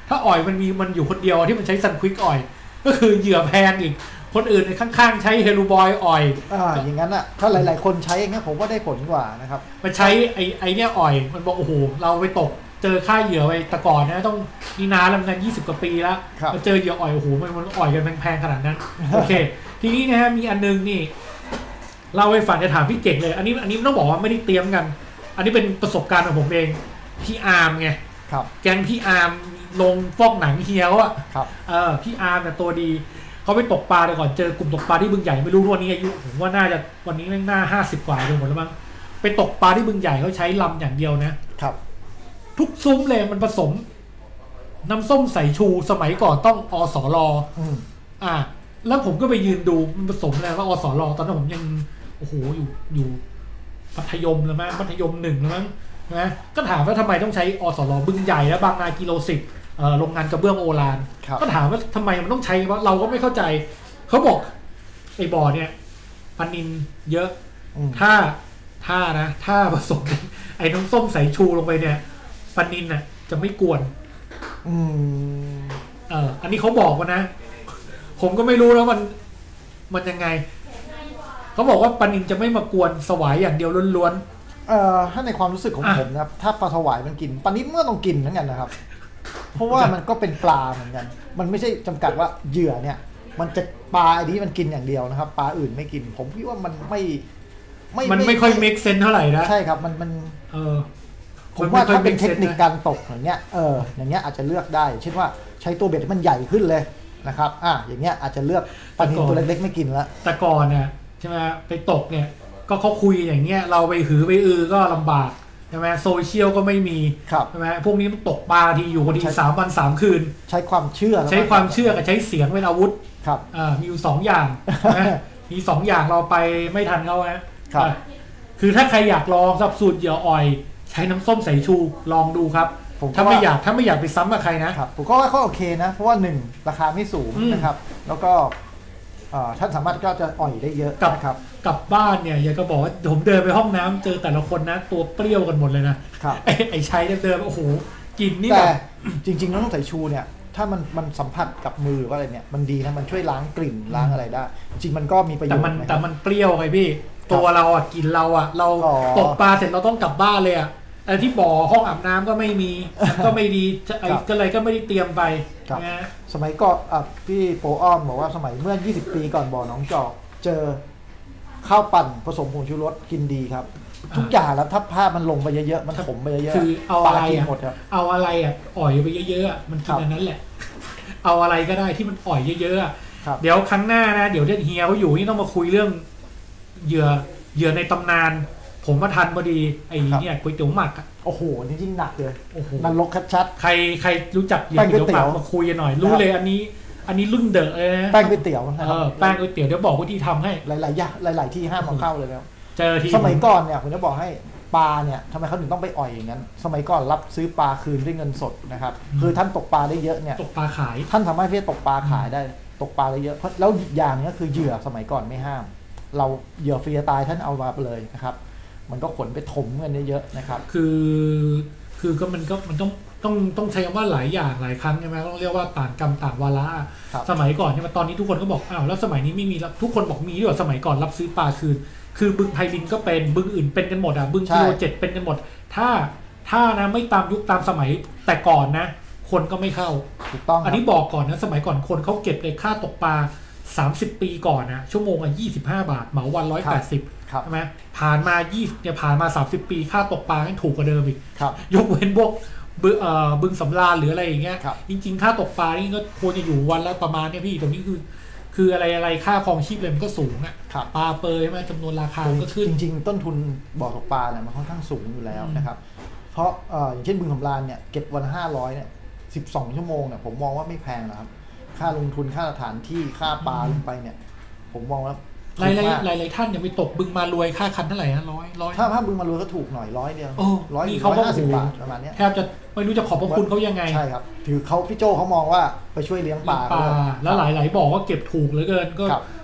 ถ้าอ่อยมันมีมันอยู่คนเดียวที่มันใช้ซันควิกอ่อยก็คือเหยื่อแพงอีกคนอื่นในข้างๆใช้เฮลูบอยอ่อยอ่าอย่างนั้นอ่ะถ้าหลายๆคนใช้อย่างเงี้ยผมว่าได้ผลกว่านะครับมันใช้ไอ้ไอ้เนี้ยอ่อยมันบอกโอ้โหเราไปตกเจอค่าเหยื่อไปแต่ก่อนนะต้องนี่นานแล้วมันยี่สิบกว่าปีแล้วมาเจอเหยื่ออ่อยโอ้โหมันมันอ่อยกันแพงๆขนาดนั้นโอเคทีนี้นะฮะมีอันนึงนี่เล่าให้ฟังจะถามพี่เก่งเลยอันนี้อันนี้ต้องบอกว่าไม่ได้เตรียมกัน อันนี้เป็นประสบการณ์ของผมเองพี่อาร์มไงแกงพี่อาร์มลงฟอกหนังเฮียวอ่ะเออพี่อาร์มเนี่ยตัวดีเขาไปตกปลาเลยก่อนเจอกลุ่มตกปลาที่บึงใหญ่ไม่รู้วันนี้อายุผมว่าน่าจะวันนี้น่าห้าสิบกว่าไปหมดแล้วมั้งไปตกปลาที่บึงใหญ่เขาใช้ลำอย่างเดียวนะครับทุกซุ้มเลยมันผสมน้ำส้มสายชูสมัยก่อนต้องอสรอ่าแล้วผมก็ไปยืนดูมันผสมอะไรว่าอสรตอนนั้นผมยังโอ้โหอยู่อยู่มัธยมแล้วมั้งมัธยมหนึ่งแล้วมั้งนะก็ถามว่าทำไมต้องใช้อสรบึงใหญ่และบางนากิโลสิบโรงงานกระเบื้องโอฬารก็ถามว่าทำไมมันต้องใช้ว่าเราก็ไม่เข้าใจเขาบอกไอ้บ่อเนี่ยปลานิลเยอะถ้าถ้านะถ้าผสมไอ้น้ำส้มสายชูลงไปเนี่ยปลานิลน่ะจะไม่กวนอืมเอออันนี้เขาบอกว่านะผมก็ไม่รู้แล้วมันมันยังไงเขาบอกว่าปลานิลจะไม่มากวนสวายอย่างเดียวล้วนๆเอ่อถ้าในความรู้สึกของผมนะครับถ้าปลาสวายมันกินปลานิลเมื่อต้องกินเหมือนกันนะครับเพราะว่ามันก็เป็นปลาเหมือนกันมันไม่ใช่จำกัดว่าเหยื่อเนี่ยมันจะปลาไอ้นี้มันกินอย่างเดียวนะครับปลาอื่นไม่กินผมคิดว่ามันไม่ไม่มันไม่ค่อยเมคเซนเท่าไหร่นะใช่ครับมันมันเออผมว่าถ้าเป็นเทคนิคการตกอย่างเงี้ยเอออย่างเงี้ยอาจจะเลือกได้เช่นว่าใช้ตัวเบ็ดมันใหญ่ขึ้นเลยนะครับอ่ะอย่างเงี้ยอาจจะเลือกปลานิลตัวเล็กๆไม่กินละแต่ก่อนเนี่ยใช่ไหมไปตกเนี่ยก็เขาคุยอย่างเงี้ยเราไปหือไปอือก็ลำบากใช่ไหมโซเชียลก็ไม่มีใช่ไหมพวกนี้มันตกปลาทีอยู่พอดีสามวันสามคืนใช้ความเชื่อใช้ความเชื่อกับใช้เสียงเป็นอาวุธครับอ่ามีอยู่สองอย่างมีสองอย่างเราไปไม่ทันเขาฮะคือถ้าใครอยากลองสับสูตรเหยื่ออ่อยใช้น้ำส้มสายชูลองดูครับถ้าไม่อยากถ้าไม่อยากไปซ้ำกับใครนะครับผมก็ว่าเขาโอเคนะเพราะว่าหนึ่งราคาไม่สูงนะครับแล้วก็ท่านสามารถก็จะอ่อยได้เยอะนะครับกลับบ้านเนี่ยอยากจะบอกว่าผมเดินไปห้องน้ำเจอแต่ละคนนะตัวเปรี้ยวกันหมดเลยนะไอ้ไอ้ชัยเดินโอ้โหกินนี่แต่จริงๆน้ำส้มสายชูเนี่ยถ้ามันมันสัมผัสกับมือหรือว่าอะไรเนี่ยมันดีนะมันช่วยล้างกลิ่นล้างอะไรได้จริงมันก็มีประโยชน์แต่มันแต่มันเปรี้ยวไงพี่ตัวเราอ่ะกินเราอ่ะเราตกปลาเสร็จเราต้องกลับบ้านเลยอ่ะไอ้ที่บ่อห้องอาบน้ำก็ไม่มีก็ไม่ดีไอ้ก็เลยก็ไม่ได้เตรียมไปนะสมัยก่อนพี่โปอ้อมบอกว่าสมัยเมื่อยี่สิบปีก่อนบ่อน้องจอกเจอข้าวปั่นผสมผงชูรสกินดีครับทุกอย่างแล้วถ้าผ้ามันลงไปเยอะๆมันถมไปเยอะๆคือเอาอะไรหมดครับเอาอะไรอ่ะอ่อยไปเยอะๆมันกินอันนั้นแหละเอาอะไรก็ได้ที่มันอ่อยเยอะๆเดี๋ยวครั้งหน้านะเดี๋ยวเฮียเขาอยู่นี่ต้องมาคุยเรื่องเหยื่อเหยื่อในตำนานผมมาทันพอดีไอ้เนี่ยก๋วยเตี๋ยวหมักโอ้โหนี่ยิ่งหนักเลยนรกชัดๆใครใครรู้จักเหยื่อก๋วยเตี๋ยวมาคุยกันหน่อยรู้เลยอันนี้อันนี้รุ่นเดอะเลยนะแป้งก๋วยเตี๋ยวเออแป้งก๋วยเตี๋ยวเดี๋ยวบอกวิธีทำให้หลายๆอย่างหลายๆที่ห้ามเอาเข้าเลยแล้วเจอที่สมัยก่อนเนี่ยผมจะบอกให้ปลาเนี่ยทำไมเขาถึงต้องไปอ่อยอย่างนั้นสมัยก่อนรับซื้อปลาคืนด้วยเงินสดนะครับคือท่านตกปลาได้เยอะเนี่ยตกปลาขายท่านสามารถที่จะตกปลาขายได้ตกปลาได้เยอะเพราะแล้วอย่างนี้ก็คือเหยื่อสมัยก่อนไม่ห้ามเราเหยื่อฟรีตายท่านเอามาไปเลยนะครับมันก็ขนไปถมกันเยอะๆนะครับคือคือก็มันก็มันต้องต้องต้องใช้คำว่าหลายอย่างหลายครั้งใช่ไหมต้องเรียกว่าต่างกรรมต่างวาระสมัยก่อนใช่ไหมตอนนี้ทุกคนก็บอกอ้าวแล้วสมัยนี้ไม่มีแล้วทุกคนบอกมีด้วยสมัยก่อนรับซื้อปลาคืนคือบึงไพลินก็เป็นบึงอื่นเป็นกันหมดอ่ะบึงกิโลเจ็ดเป็นกันหมดถ้าถ้านะไม่ตามยุคตามสมัยแต่ก่อนนะคนก็ไม่เข้าถูกต้องอันนี้บอกก่อนนะสมัยก่อนคนเขาเก็บเลยค่าตกปลาสามสิบปีก่อนนะชั่วโมงอ่ะยี่สิบห้าบาทเหมาวันหนึ่งร้อยแปดสิบใช่ไหมผ่านมายี่สิบเนี่ยผ่านมาสามสิบปีค่าตกปลาให้ถูกกว่าเดิมอีกยกเว้นพวกบึงสำราญหรืออะไรอย่างเงี้ยจริงๆค่าตกปลานี่ก็ควรจะอยู่วันละประมาณเนี่ยพี่ตรงนี้คือคืออะไรอะไรค่าครองชีพเลยมันก็สูงอ่ะปลาเปยใช่ไหมจำนวนราคาก็ขึ้นจริงๆต้นทุนบ่อตกปลาเนี่ยมันค่อนข้างสูงอยู่แล้วนะครับเพราะอย่างเช่นบึงสำราญเนี่ยเก็บวันห้าร้อยเนี่ยสิบสองชั่วโมงเนี่ยผมมองว่าไม่แพงนะครับค่าลงทุนค่าสถานที่ค่าปลาลงไปเนี่ยผมมองว่าหลายหลายหลายท่านยังไปตกบึงมารวยค่าคันเท่าไหร่นะร้อยร้อยถ้าถ้าบึงมารวยก็ถูกหน่อยร้อยเดียวร้อยเขาห้าสิบบาทประมาณนี้แทบจะไม่รู้จะขอบพระคุณเขายังไงใช่ครับถือเขาพี่โจเขามองว่าไปช่วยเลี้ยงปลาแล้วหลายหลายบอกว่าเก็บถูกเหลือเกินก็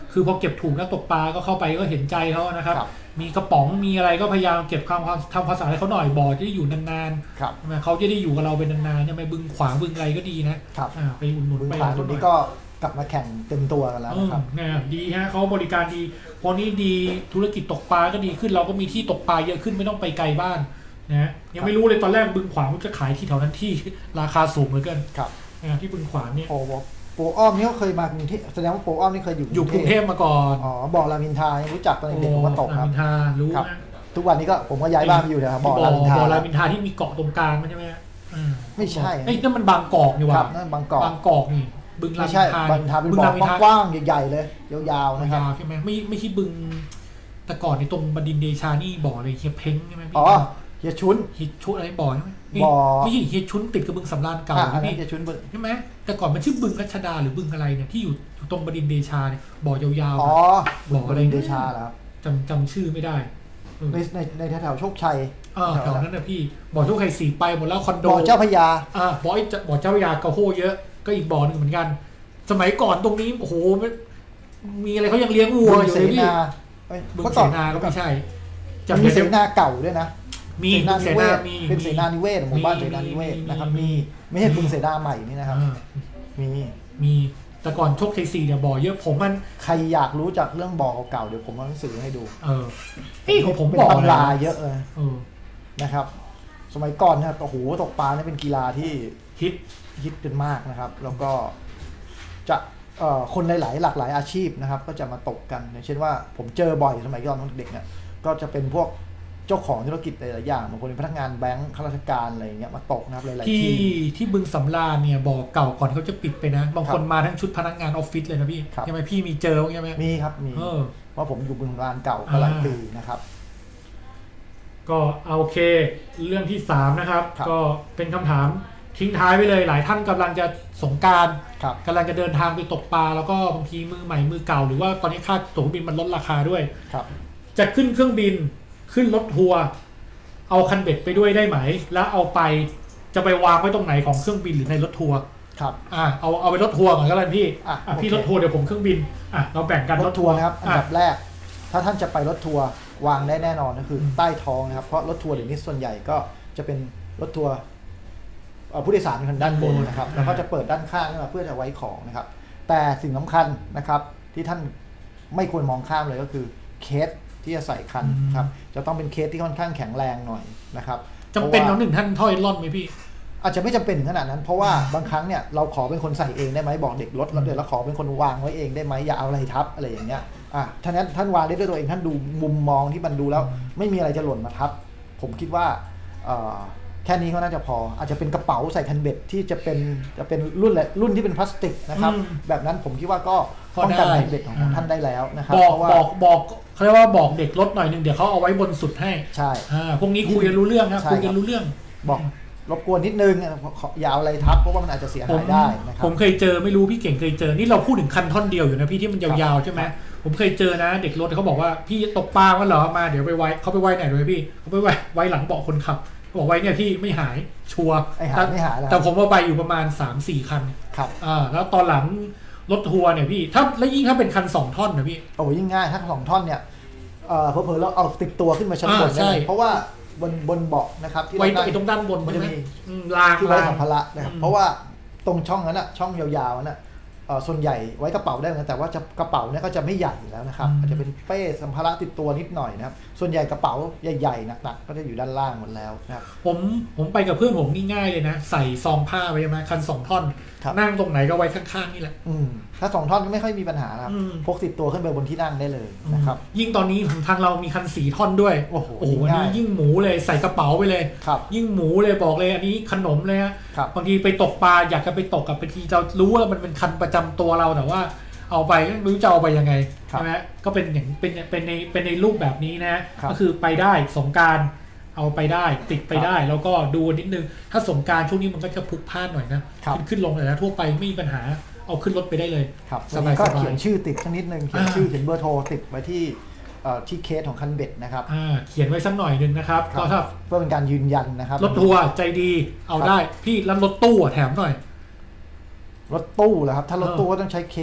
คือพอเก็บถูกนักตกปลาก็เข้าไปก็เห็นใจเขานะครับครับมีกระป๋องมีอะไรก็พยายามเก็บความความทำความสะอาดให้เขาหน่อยบ่อจะได้อยู่นานครับๆใช่ไหมเขาจะได้อยู่กับเราเป็นนานๆใช่ไหมบึงขวางบึงอะไรก็ดีนะครับ อ่าไปอุ่นหนุนบึงไปขวางตัวนี้ก็กลับมาแข่งเต็มตัวกันแล้วเออนะครับเนี่ยดีฮะเขาบริการดีพอนี้ดีธุรกิจตกปลาก็ดีขึ้นเราก็มีที่ตกปลาเยอะขึ้นไม่ต้องไปไกลบ้านนะยังไม่รู้เลยตอนแรกบึงขวางมันจะขายที่แถวนั้นที่ราคาสูงเหลือเกินครับนะที่บึงขวางเนี่ยโอ้โหโปรอ้อมนี่ก็เคยมากรุงเทพแสดงว่าโปรอ้อมนี่เคยอยู่อยู่กรุงเทพมาก่อนอ๋อบ่อรามอินทรายังรู้จักตอนเด็กๆผมก็ตกครับรามอินทรารู้ครับนะทุกวันนี้ก็ผมก็ย้ายบ้านไปอยู่นะครับบ่อรามอินทราบ่อรามอินทราที่มีเกาะตรงกลางใช่ไหมอืมไม่ใช่เอ้ยนั่นมันบางกอกนี่หครัว่าบนั่นบางกอกบางกอกนี่บึงรามไม่อินใช่ทราบางอินทราเป็นบึงบ่อรามอินทรากว้างๆใหญ่ๆเลยยาวๆนะครับยาวใช่ไหมไม่ไม่ใช่บึงแต่ก่อนในตรงบดินทร์เดชานี่บ่อเลยเฮียเพ้งใช่ไหมพี่อ๋อเฮียชุนเฮียชุนอะไรบ่อใช่ไหมบ่อไม่ใช่เฮียชุนติดกับบึงสำราญเก่าอ่ะอันนะนั้นพี่เฮียชุนบึงใช่ไหมแต่ก่อนมันชื่อบึงรัชดาหรือบึงอะไรเนี่ยที่อยู่อยู่ตรงบดินทร์เดชาเนี่ยบ่อยาวๆอ๋อนะ บ่ออะไรเดชาเหรอครับจำจำชื่อไม่ได้เออในในในแถวๆโชคชัยเออแถวนั้นนะพี่บ่อโชคชัยสีไปหมดแล้วคอนโดบ่อเจ้าพระยาอ่าบ่อไอ้เจ้าบ่อเจ้าพระยากระโฮเยอะก็อีกบ่อหนึงเหมือนกัน สมัยก่อนตรงนี้โอ้โหมันมีอะไรเขายังเลี้ยงวัวบึงอยู่เสเลยพี่นาเอ้ยบึงก็เสต่อนาก็ไม่ใช่จะจำมีได้เสนาเก่าด้วยนะมีเสนาเสนิเวนาศมีเป็นเสนานิเวศหมู่บ้านเสนานิเวศนะครับมีไม่ใช่บึงเสนาใหม่นี่นะครับอ่ามีมีแต่ก่อนโชคชัยสี่เนี่ยบ่อเยอะผมมันใครอยากรู้จักเรื่องบ่อเก่าๆเดี๋ยวผมเอาหนังสือให้ดูเออนี่ของผมเป็นบ่อตำรานะเยอะเลยเออนะครับ สมัยก่อนนะครับโอ้โหตกปลาเนี่ยเป็นกีฬาที่ฮิตฮิตกันมากนะครับ แล้วก็จะเอ่อคนหลายๆหลากหลายอาชีพนะครับ ก็จะมาตกกันอย่างเช่นว่าผมเจอบ่อยสมัยก่อนตอนเด็กเนี่ยก็จะเป็นพวกเจ้าของธุรกิจหลายๆอย่างบางคนเป็นพนักงานแบงค์ข้าราชการอะไรอย่างเงี้ยมาตกนะครับหลายๆที่ที่ที่บึงสำราญเนี่ยบ่อเก่าก่อนเขาจะปิดไปนะ บางคนครับมาทั้งชุดพนักงานออฟฟิศเลยนะพี่ครับใช่ไหมพี่มีเจอใช่ไหมมีครับมีเออเพราะผมอยู่บึงการเก่าก็หลายอ่าปีนะครับก็เอาโอเคเรื่องที่สามนะครับครับก็เป็นคำถามทิ้งท้ายไปเลย หลายท่านกำลังจะสงกรานต์ครับกำลังจะเดินทางไปตกปลาแล้วก็บางทีมือใหม่มือเก่าหรือว่าตอนนี้ค่าตั๋วเครื่องบินมันลดราคาด้วยครับจะขึ้นเครื่องบินขึ้นรถทัวร์เอาคันเบ็ดไปด้วยได้ไหม แล้วเอาไปจะไปวางไว้ตรงไหนของเครื่องบินหรือในรถทัวร์ครับอ่ะเอาเอาไปรถทัวร์ก่อนก็แล้วกันพี่อ่ะอ่ะพี่โอเครถทัวร์เดี๋ยวผมเครื่องบินอ่ะเราแบ่งกันรถทัวร์นะครับอันอ่ะดับแรก ถ้าท่านจะไปรถทัวร์วางได้แน่นอนก็คือใต้ท้องนะครับเพราะรถทัวร์เดี๋ยวนี้ส่วนใหญ่ก็จะเป็นรถทัวร์เอ่อผู้โดยสารเป็นคนด้านบนนะครับแล้วก็จะเปิดด้านข้างขึ้นมาเพื่อจะไว้ของนะครับ แต่สิ่งสำคัญนะครับที่ท่านไม่ควรมองข้ามเลยก็คือเคสที่จะใส่คันครับจะต้องเป็นเคสที่ค่อนข้างแข็งแรงหน่อยนะครับจำเป็นพน้ราะองว่าหนึ่งท่านถ้อยร่อนไหมพี่อาจจะไม่จำเป็นถึงขนาดนั้น เพราะว่าบางครั้งเนี่ยเราขอเป็นคนใส่เองได้ไหมบอกเด็กรถแล้วเดี๋ยวเราขอเป็นคนวางไว้เองได้ไหมอย่าเอาอะไรทับอะไรอย่างเงี้ยอ่ะท่านั้นท่านวางได้ด้วยตัวเองท่านดูมุมมองที่มันดูแล้ว ไม่มีอะไรจะหล่นมาทับ ผมคิดว่าเอ่อแค่นี้ก็น่าจะพอ อาจจะเป็นกระเป๋าใส่คันเบ็ดที่จะเป็นจะเป็นรุ่นแหละรุ่นที่เป็นพลาสติกนะครับอืมแบบนั้นผมคิดว่าก็พอป้องกันได้คันเบ็ดของอ่าท่านได้แล้วนะครับบอกเพราะว่าบอกบอกเขาเรียกว่าบอกเด็กรถหน่อยหนึ่งเดี๋ยวเขาเอาไว้บนสุดให้ใช่อ่าพวกนี้คุยกันรู้เรื่องนะใช่คุยกัครันบรู้เรื่องบอกรบกวนนิดนึงขออย่าเอาอะไรทับเพราะว่ามันอาจจะเสียผมหายได้นะครับผมเคยเจอไม่รู้พี่เก่งเคยเจอนี่เราพูดถึงคันท่อนเดียวอยู่นะพี่ที่มันยาวๆใช่ไหมผมเคยเจอนะ เด็กรถเขาบอกว่าพี่ตกปลาว่าเหรอมาเดี๋ยวไปไว้เขาไปไว้ไหนด้วยพี่เขาไปไว้ไว้หลังเบาะคนขับเขาบอกไว้เนี่ยพี่ไม่หายชัวร์ไอ้หายไม่หายแล้วแต่ผมว่าไปอยู่ประมาณ สามสี่ คันครับอ่าแล้วตอนหลังรถทัวร์เนี่ยพี่ถ้าแล้วยิ่งถ้าเป็นคันสองท่อนนะพี่โอ้ยิ่งง่ายถ้าสองท่อนเนี่ยเอ่อเผลอๆเราเอาติดตัวขึ้นมาชั้นบนอ่าได้ใช่เลยเพราะว่าบนบนเบาะนะครับที่ไว้เราไอ้ตรงด้านบนมันใช่จะไหมมีอืมรางที่ไว้รางสัมภาระนะครับอืมเพราะว่าตรงช่องนั้นอะช่องยาวๆนั้นอะเอ่อส่วนใหญ่ไว้กระเป๋าได้เหมือนกันแต่ว่าจะกระเป๋าเนี่ยก็จะไม่ใหญ่อยู่แล้วนะครับอาจจะเป็นเป้สัมภาระติดตัวนิดหน่อยนะครับส่วนใหญ่กระเป๋าใหญ่ๆหนักๆก็จะอยู่ด้านล่างหมดแล้วนะครับผมผมไปกับเพื่อนผมง่ายๆเลยนะ ใส่ซองผ้าไว้ใช่ไหมคันสองท่อนครับนั่งตรงไหนก็ไว้ข้างๆนี่แหละอืมถ้าสองท่อนก็ไม่ค่อยมีปัญหานะครับอืมพกติดตัวขึ้นไปบนที่นั่งได้เลยนะครับยิ่งตอนนี้ทางเรามีคันสีท่อนด้วยโอ้โหโอ้โหอันนี้ง่ายยิ่งหมูเลยใส่กระเป๋าไปเลยครับยิ่งหมูเลยบอกเลยอันนี้ขนมเลยฮะครับบางทีไปตกปลาอยากจะไปตกกับบางทีเรารู้ว่ามันเป็นคันประจำตัวเราแต่ว่า เอาไปไม่รู้จะเอาไปยังไงครับใช่ไหมก็เป็นอย่างเป็นเป็นในเป็นในรูปแบบนี้นะครับก็คือไปได้สงกรานต์เอาไปได้ติดไปได้ แล้วก็ดูนิดนึงถ้าสงกรานต์ช่วงนี้มันก็จะพลุกพล่านหน่อยนะครับ ขึ้นขึ้นลงแต่ละทั่วไปไม่มีปัญหาเอาขึ้นรถไปได้เลยครับสวันบายนี้ก็สบาเขียยนชื่อติดสักนิดนึงเขียนอ่าชื่อเขียนเบอร์โทรติดไว้ที่เอ่อที่เคสของคันเบ็ดนะครับอ่าเขียนไว้สักหน่อยหนึ่งนะครับครับก็ถ้าเพื่อเป็นการยืนยันนะครับรถทัวร์ใจดีเอาได้พี่แล้วรถตู้อะแถมหน่อยรถตู้เหรอครับถ้ารถเออตู้ก็ต้องใช้เคส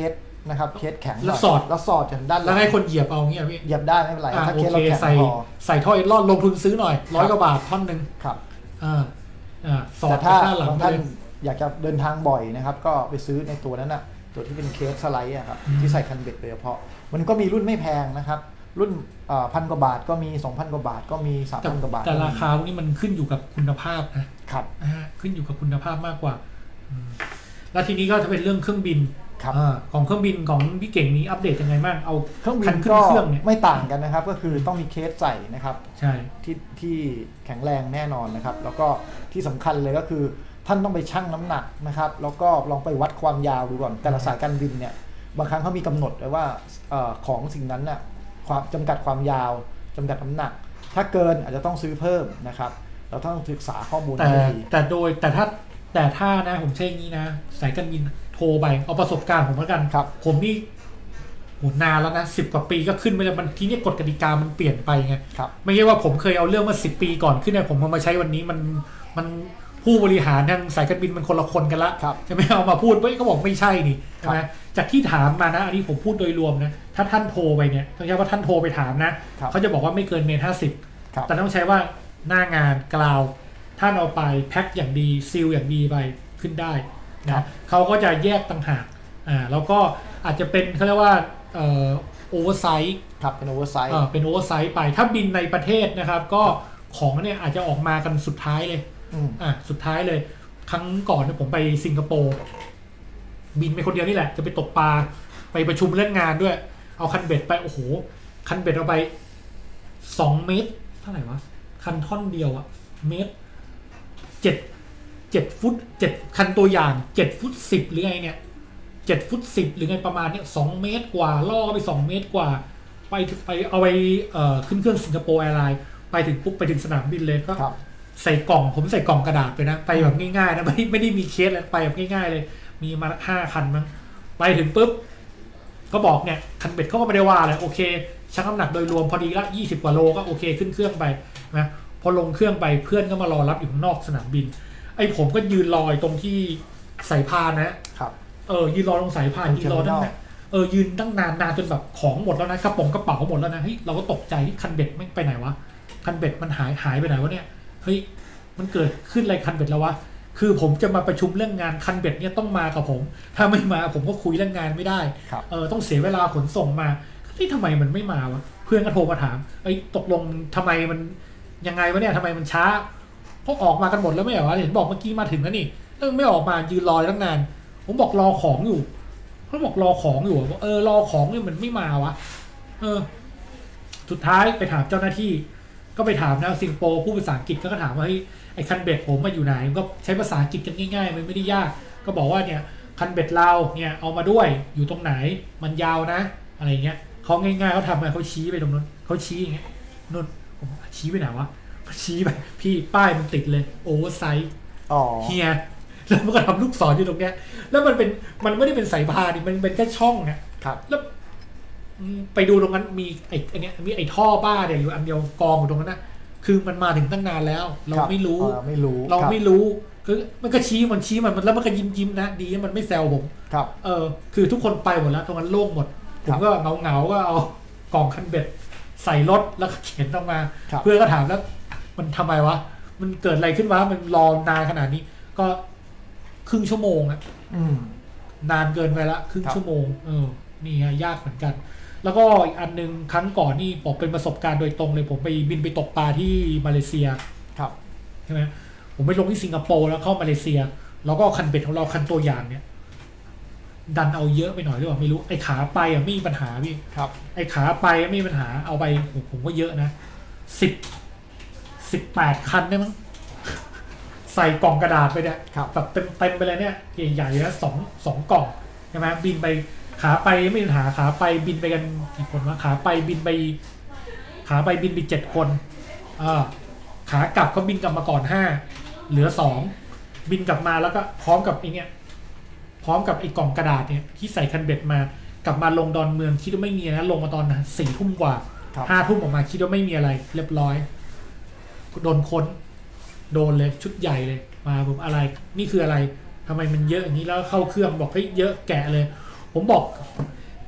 นะครับเคสแข็งแล้วสอดแล้วสอดจากด้านหแล้ลัวงให้คนเหยียบเอาเงี้ยพี่เหยียบได้ไม่เป็นไรอ่าถ้าโอเคสเคเราแข็งใส่พอใส่ท่อเอลอนลงทุนซื้อหน่อยร้อยกว่าบาทท่อนหนึ่งครับอ่าอ่าสอแต่ดถ้าด้านหลังบางไปท่านเลยอยากจะเดินทางบ่อยนะครับก็ไปซื้อในตัวนั้นน่ะตัวที่เป็นเคสสไลด์อะครับอืมที่ใส่คันเบ็ดโดยเฉพาะมันก็มีรุ่นไม่แพงนะครับรุ่นพันกว่าบาทก็มี สองพัน กว่าบาทก็มี สามแต่พัน กว่าบาทแต่ก็มีราคาพวกนี้มันขึ้นอยู่กับคุณภาพนะครับ อ่าขึ้นอยู่กับคุณภาพมากกว่าอืมแล้วทีนี้ก็จะเป็นเรื่องเครื่องบินครับอาของเครื่องบินของพี่เก่งนี้อัปเดตยังไงบ้างเอาเครื่องบิคันนขึ้นก็เครื่องเนี่ยไม่ต่างกันนะครับก็คือต้องมีเคสใส่นะครับใช่ที่ที่แข็งแรงแน่นอนนะครับแล้วก็ที่สำคัญเลยก็คือท่านต้องไปชั่งน้ำหนักนะครับแล้วก็ลองไปวัดความยาวดูก่อนแต่ละสายการบินเนี่ยบางครั้งเขามีกำหนดไว้ว่าเออของสิ่งนั้นน่ะความจำกัดความยาวจำกัดน้ำหนัก ถ้าเกินอาจจะต้องซื้อเพิ่มนะครับเราต้องศึกษาข้อมูลแต่ให้ดีแต่โดยแต่ถ้าแต่ถ้านะผมใช้อย่างนี้นะสายการบินโทรไปเอาประสบการณ์ผมแล้วกันครับผมนี่โหนานแล้วนะสิบกว่าปีก็ขึ้นไปแล้วมันทีนี้กฎกติกามันเปลี่ยนไปไงครับไม่ใช่ว่าผมเคยเอาเรื่องมาสิบปีก่อนขึ้นเนี่ยผมเอามาใช้วันนี้มันมันผู้บริหารทางสายการบินมันคนละคนกันละครับจะไม่เอามาพูดเฮ้ยเขาบอกไม่ใช่นี่ใช่ครับไหมจากที่ถามมานะอันนี้ผมพูดโดยรวมนะถ้าท่านโทรไปเนี่ยต้องใช้ว่าท่านโทรไปถามนะครับ เขาจะบอกว่าไม่เกินเมตรห้าสิบครับแต่ต้องใช้ว่าหน้างานกล่าวท่านเอาไปแพ็คอย่างดีซีลอย่างดีไปขึ้นได้ครันะบเขาก็จะแยกต่างหากอ่าแล้วก็อาจจะเป็นเขาเรียกว่าเอ่อโอเวอร์ไซส์ครับเป็นโอเวอร์ไซส์เออเป็นโอเวอร์ไซส์ไปถ้าบินในประเทศนะครับ ก็ของเนี่ยอาจจะออกมากันสุดท้ายเลยอืมอ่ะสุดท้ายเลย ครั้งก่อนเนี่ยผมไปสิงคโปร์บินไปคนเดียวนี่แหละ จะไปตกปลาไปประชุมเรื่องงานด้วย เอาคันเบ็ดไปโอ้โหคันเบ็ดเอาไปสองเมตรเท่าไหร่วะคันท่อนเดียวอะเมตรเจ็ดเจ็ดฟุตเจ็ดคันตัวอย่างเจ็ดฟุตสิบหรือไงเนี่ยเจ็ดฟุตสิบหรือไงประมาณเนี้ยสองเมตรกว่าล่อไปสองเมตรกว่า ไปไปเอาไปเอ่อขึ้นเครื่องสิงคโปร์แอร์ไลน์ไปถึงปุ๊บไปถึงสนามบินเลยก็ครับใส่กล่องผมใส่กล่องกระดาษไปนะไปแบบง่ายๆนะไม่ไม่ได้มีเคสอะไรไปแบบง่ายๆเลย มีมาห้าคันมั้งไปถึงปุ๊บก็บอกเนี่ยคันเบ็ดเขาก็ไม่ได้ว่าเลยโอเคชั่งน้ำหนักโดยรวมพอดีละยี่สิบกว่าโลก็โอเคขึ้นเครื่องไปนะพอลงเครื่องไปเพื่อนก็มารอรับอยู่ข้างนอกสนามบิน ไอ้ผมก็ยืนรอตรงที่สายพานนะครับ เออยืนรอตรงสายพานยืนรอตั้งนานเออยืนตั้งนานนานจนแบบของหมดแล้วนะกระป๋องกระเป๋าหมดแล้วนะเฮ้ยเราก็ตกใจคันเบ็ดไม่ไปไหนวะคันเบ็ดมันหายหายไปไหนวะเนี่ยเฮ้ยมันเกิดขึ้นอะไรคันเบ็ดแล้ววะคือผมจะมาประชุมเรื่องงานคันเบ็ดเนี่ยต้องมากับผม ถ้าไม่มาผมก็คุยเรื่องงานไม่ได้ครับเออต้องเสียเวลาขนส่งมาที่ทำไมมันไม่มาวะเพื่อนก็โทรมาถามเอ้ยตกลงทำไมมันยังไงวะเนี่ยทำไมมันช้าพวกออกมากันหมดแล้วไม่เหรอวะเห็นบอกเมื่อกี้มาถึงแล้วนี่เออไม่ออกมายืนรอตั้งนานผมบอกรอของอยู่เขาบอกรอของอยู่บอกเออรอของเนี่ยมันไม่มาวะเออสุดท้ายไปถามเจ้าหน้าที่ ก็ไปถามนะสิงคโปร์ผู้ภาษาอังกฤษก็ถามว่าเฮ้ยไอ้คันเบ็ดผมมาอยู่ไหนก็ใช้ภาษาอังกฤษกันง่ายๆมันไม่ได้ยากก็บอกว่าเนี่ยคันเบ็ดเราเนี่ยเอามาด้วยอยู่ตรงไหนมันยาวนะอะไรเงี้ยเขาง่ายๆเขาทำไงเขาชี้ไปตรงนู้นเขาชี้อย่างเงี้ยนู่นผมชี้ไปไหนวะชี้ไปพี่ป้ายมันติดเลยโอเวอร์ไซส์อ๋อเฮียแล้วมันก็ทำลูกศรอยู่ตรงเนี้ยแล้วมันเป็นมันไม่ได้เป็นสายพานนี่มันเป็นแค่ช่องเนี่ยครับแล้วไปดูตรงนั้นมีไอ้ไอ้เนี้ยมีไอ้ท่อบ้าเนี่ยอยู่อันเดียวกองอยู่ตรงนั้นนะคือมันมาถึงตั้งนานแล้ว เราไม่รู้เราไม่รู้เราคบไม่รู้คือมันก็ชี้มันชี้มันแล้วมันก็ยิ้มยิ้มนะดีมันไม่แซวผมครับเออคือทุกคนไปหมดแล้วตรงนั้นโล่งหมดผครัมบก็เงาเงาๆก็เอากล่องคันเบ็ดใส่รถแล้วก็เข็นออกมาครับเพื่อนก็ถามแล้วมันทำไมวะมันเกิดอะไรขึ้นวะมันรอนานขนาดนี้ ก็ครึ่งชั่วโมงอะอืมนานเกินไปละครึ่งครับชั่วโมงเออนี่ฮะยากเหมือนกัน แล้วก็อีกอันนึงครั้งก่อนนี่บอกเป็นประสบการณ์โดยตรงเลยผมไปบินไปตกปลาที่มาเลเซียครับใช่ไหมผมไปลงที่สิงคโปร์แล้วเข้ามาเลเซีย แล้วก็คันเบ็ดของเราคันตัวอย่างเนี่ย ดันเอาเยอะไปหน่อยหรือเปล่าไม่รู้ไอ้ขาไปอ่ะไม่มีปัญหาพี่ครับไอ้ขาไปไม่มีปัญหาเอาไปผมผมก็เยอะนะสิบสิบแปดคันได้มั้งใส่กล่องกระดาษไปเนี่ยครับแบบเต็มเต็มไปเลยเนี่ยใหญ่ๆนะสองสองกล่องใช่ไหมบินไปขาไปไม่มีปัญหาขาไปบินไปกันกี่คนวะขาไปบินไป ขาไปบินไปเจ็ดคนอ่าขากลับก็บินกลับมาก่อนห้าเหลือสองบินกลับมาแล้วก็พร้อมกับไอ้เนี่ยพร้อมกับไอ้กล่องกระดาษเนี่ยที่ใส่คันเบ็ดมากลับมาลงดอนเมืองคิดว่าไม่มีนะลงมาตอนสี่ทุ่มกว่าครับห้าทุ่มออกมาคิดว่าไม่มีอะไร เรียบร้อยโดนค้นโดนเลยชุดใหญ่เลยมาผมอะไรนี่คืออะไรทำไมมันเยอะอย่างนี้แล้วเข้าเครื่องบอกเฮ้ยเยอะแกะเลย ผมบอก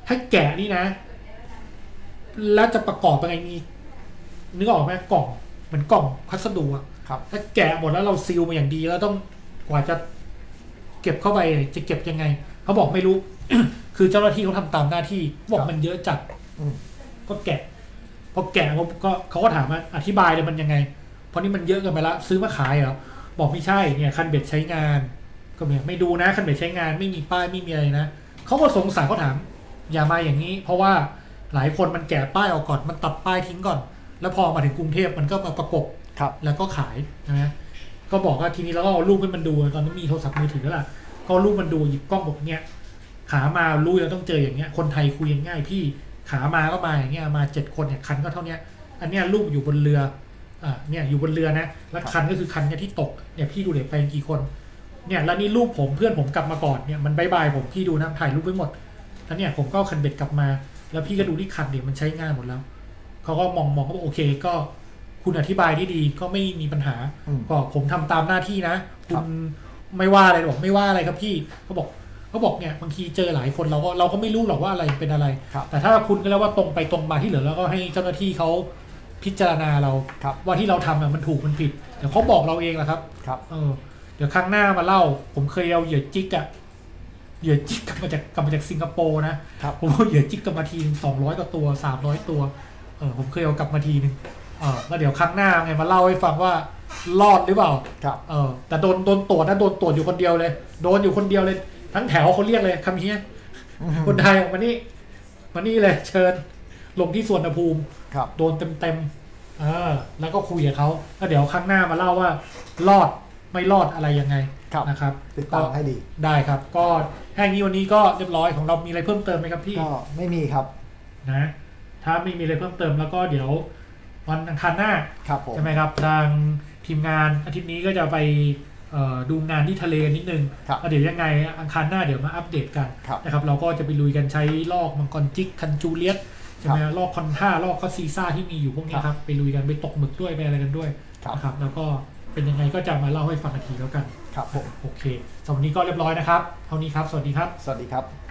ถ้าแกะนี่นะ แล้วจะประกอบยังไงมีนึกออกไหมกล่องเหมือนกล่องพัสดุอะครับถ้าแกะหมดแล้วเราซีลมาอย่างดีแล้วต้องกว่าจะเก็บเข้าไปจะเก็บยังไงเขาบอกไม่รู้ คือเจ้าหน้าที่เขาทำตามหน้าที่บอกมันเยอะจัดอืมก็แกะพอแกะเขาก็เขาก็ถามว่าอธิบายเลยมันยังไงเพราะนี่มันเยอะเกินไปละซื้อมาขายเหรอบอกไม่ใช่เนี่ยคันเบ็ดใช้งาน ก็ไม่ไม่ดูนะคันเบ็ดใช้งานไม่มีป้ายไม่มีอะไรนะเขาก็สงสัยเขาถาม อย่ามาอย่างนี้ เพราะว่าหลายคนมันแกะป้ายออกก่อนมันตัดป้ายทิ้งก่อน แล้วพอมาถึงกรุงเทพมันก็มาประกบครับแล้วก็ขายนะก็บอกว่าทีนี้เราก็เอารูปให้มันดูตอนนั้นมีโทรศัพท์มือถือแล้วล่ะก็เอารูปมันดูหยิบกล้องบอกเนี่ยขามารู้แล้วต้องเจออย่างเงี้ยคนไทยคุยง่ายพี่ขามาก็มาอย่างเงี้ยมาเจ็ดคนเนี่ยคันก็เท่านี้อันเนี้ยรูปอยู่บนเรืออ่าเนี่ยอยู่บนเรือนะแล้วคันก็คือคันเนี่ยที่ตกเนี่ยพี่ดูเดี๋ยวไปกี่คนเนี่ยแล้วนี่รูปผมเพื่อนผมกลับมาก่อนเนี่ยมันบายบายผมพี่ดูนะถ่ายรูปไว้หมดแล้วเนี่ยผมก็เอาคันเบ็ดกลับมาแล้วพี่ก็ดูที่คันเดี๋ยวมันใช้งานหมดแล้วเขาก็มองมองเขาบอกโอเคก็คุณอธิบายที่ดีก็ไม่มีปัญหาอืมก็ผมทำตามหน้าที่นะคุณไม่ว่าอะไรบอกไม่ว่าอะไรครับพี่เขาบอกเขาบอกเนี่ยบางทีเจอหลายคนเราก็เราก็ไม่รู้หรอกว่าอะไรเป็นอะไรครับแต่ถ้าคุณก็แล้วว่าตรงไปตรงมาที่เหลือแล้วก็ให้เจ้าหน้าที่เขาพิจารณาเราครับว่าที่เราทำอะมันถูกมันผิดเดี๋ยวเขาบอกเราเองแหละครับครับเออเดี๋ยวครั้งหน้ามาเล่า ผมเคยเอาเหยื่อจิกอะเหยื่อจิกกลับมาจากกลับมาจากสิงคโปร์นะครับ ผมเอาเหยื่อจิกกลับมาทีสองร้อยกว่าตัวสามร้อยตัวเออผมเคยเอากลับมาทีนึงเออแล้วเดี๋ยวครั้งหน้าไงมาเล่าให้ฟังว่ารอดหรือเปล่าครับเออแต่โดนโดนตรวจนะโดนตรวจอยู่คนเดียวเลย โดนอยู่คนเดียวเลย ทั้งแถวเขาเรียกเลยคำเฮียอืมคนไทยออกมานี่มานี่เลยเชิญ ลงที่สวนภูมิครับโดนเต็มเต็มๆเออแล้วก็คุยกับเขาแล้วเดี๋ยวครั้งหน้ามาเล่าว่ารอดไม่รอดอะไรยังไงครับนะครับติดตามให้ดีได้ครับ ก็แค่นี้วันนี้ก็เรียบร้อยของเรามีอะไรเพิ่มเติมไหมครับพี่ก็ไม่มีครับนะถ้าไม่มีอะไรเพิ่มเติมแล้วก็เดี๋ยววันอังคารหน้าครับผมใช่ไหมครับทางทีมงานอาทิตย์นี้ก็จะไปเอ่อดูงานที่ทะเลนิดนึงครับแล้วเดี๋ยวยังไงอังคารหน้าเดี๋ยวมาอัปเดตกันครับนะครับเราก็จะไปลุยกันใช้ลอกมังกรจิกคันจูเลียสใช่ไหมลอกคอนท่าลอกคอสซีซ่าที่มีอยู่พวกนี้ครับไปลุยกันไปตกหมึกด้วยไปอะไรกันด้วยครับนะครับแล้วก็เป็นยังไงก็จะมาเล่าให้ฟังอีกทีแล้วกันครับผมโอเคสำหรับวันนี้ก็เรียบร้อยนะครับเท่านี้ครับสวัสดีครับสวัสดีครับ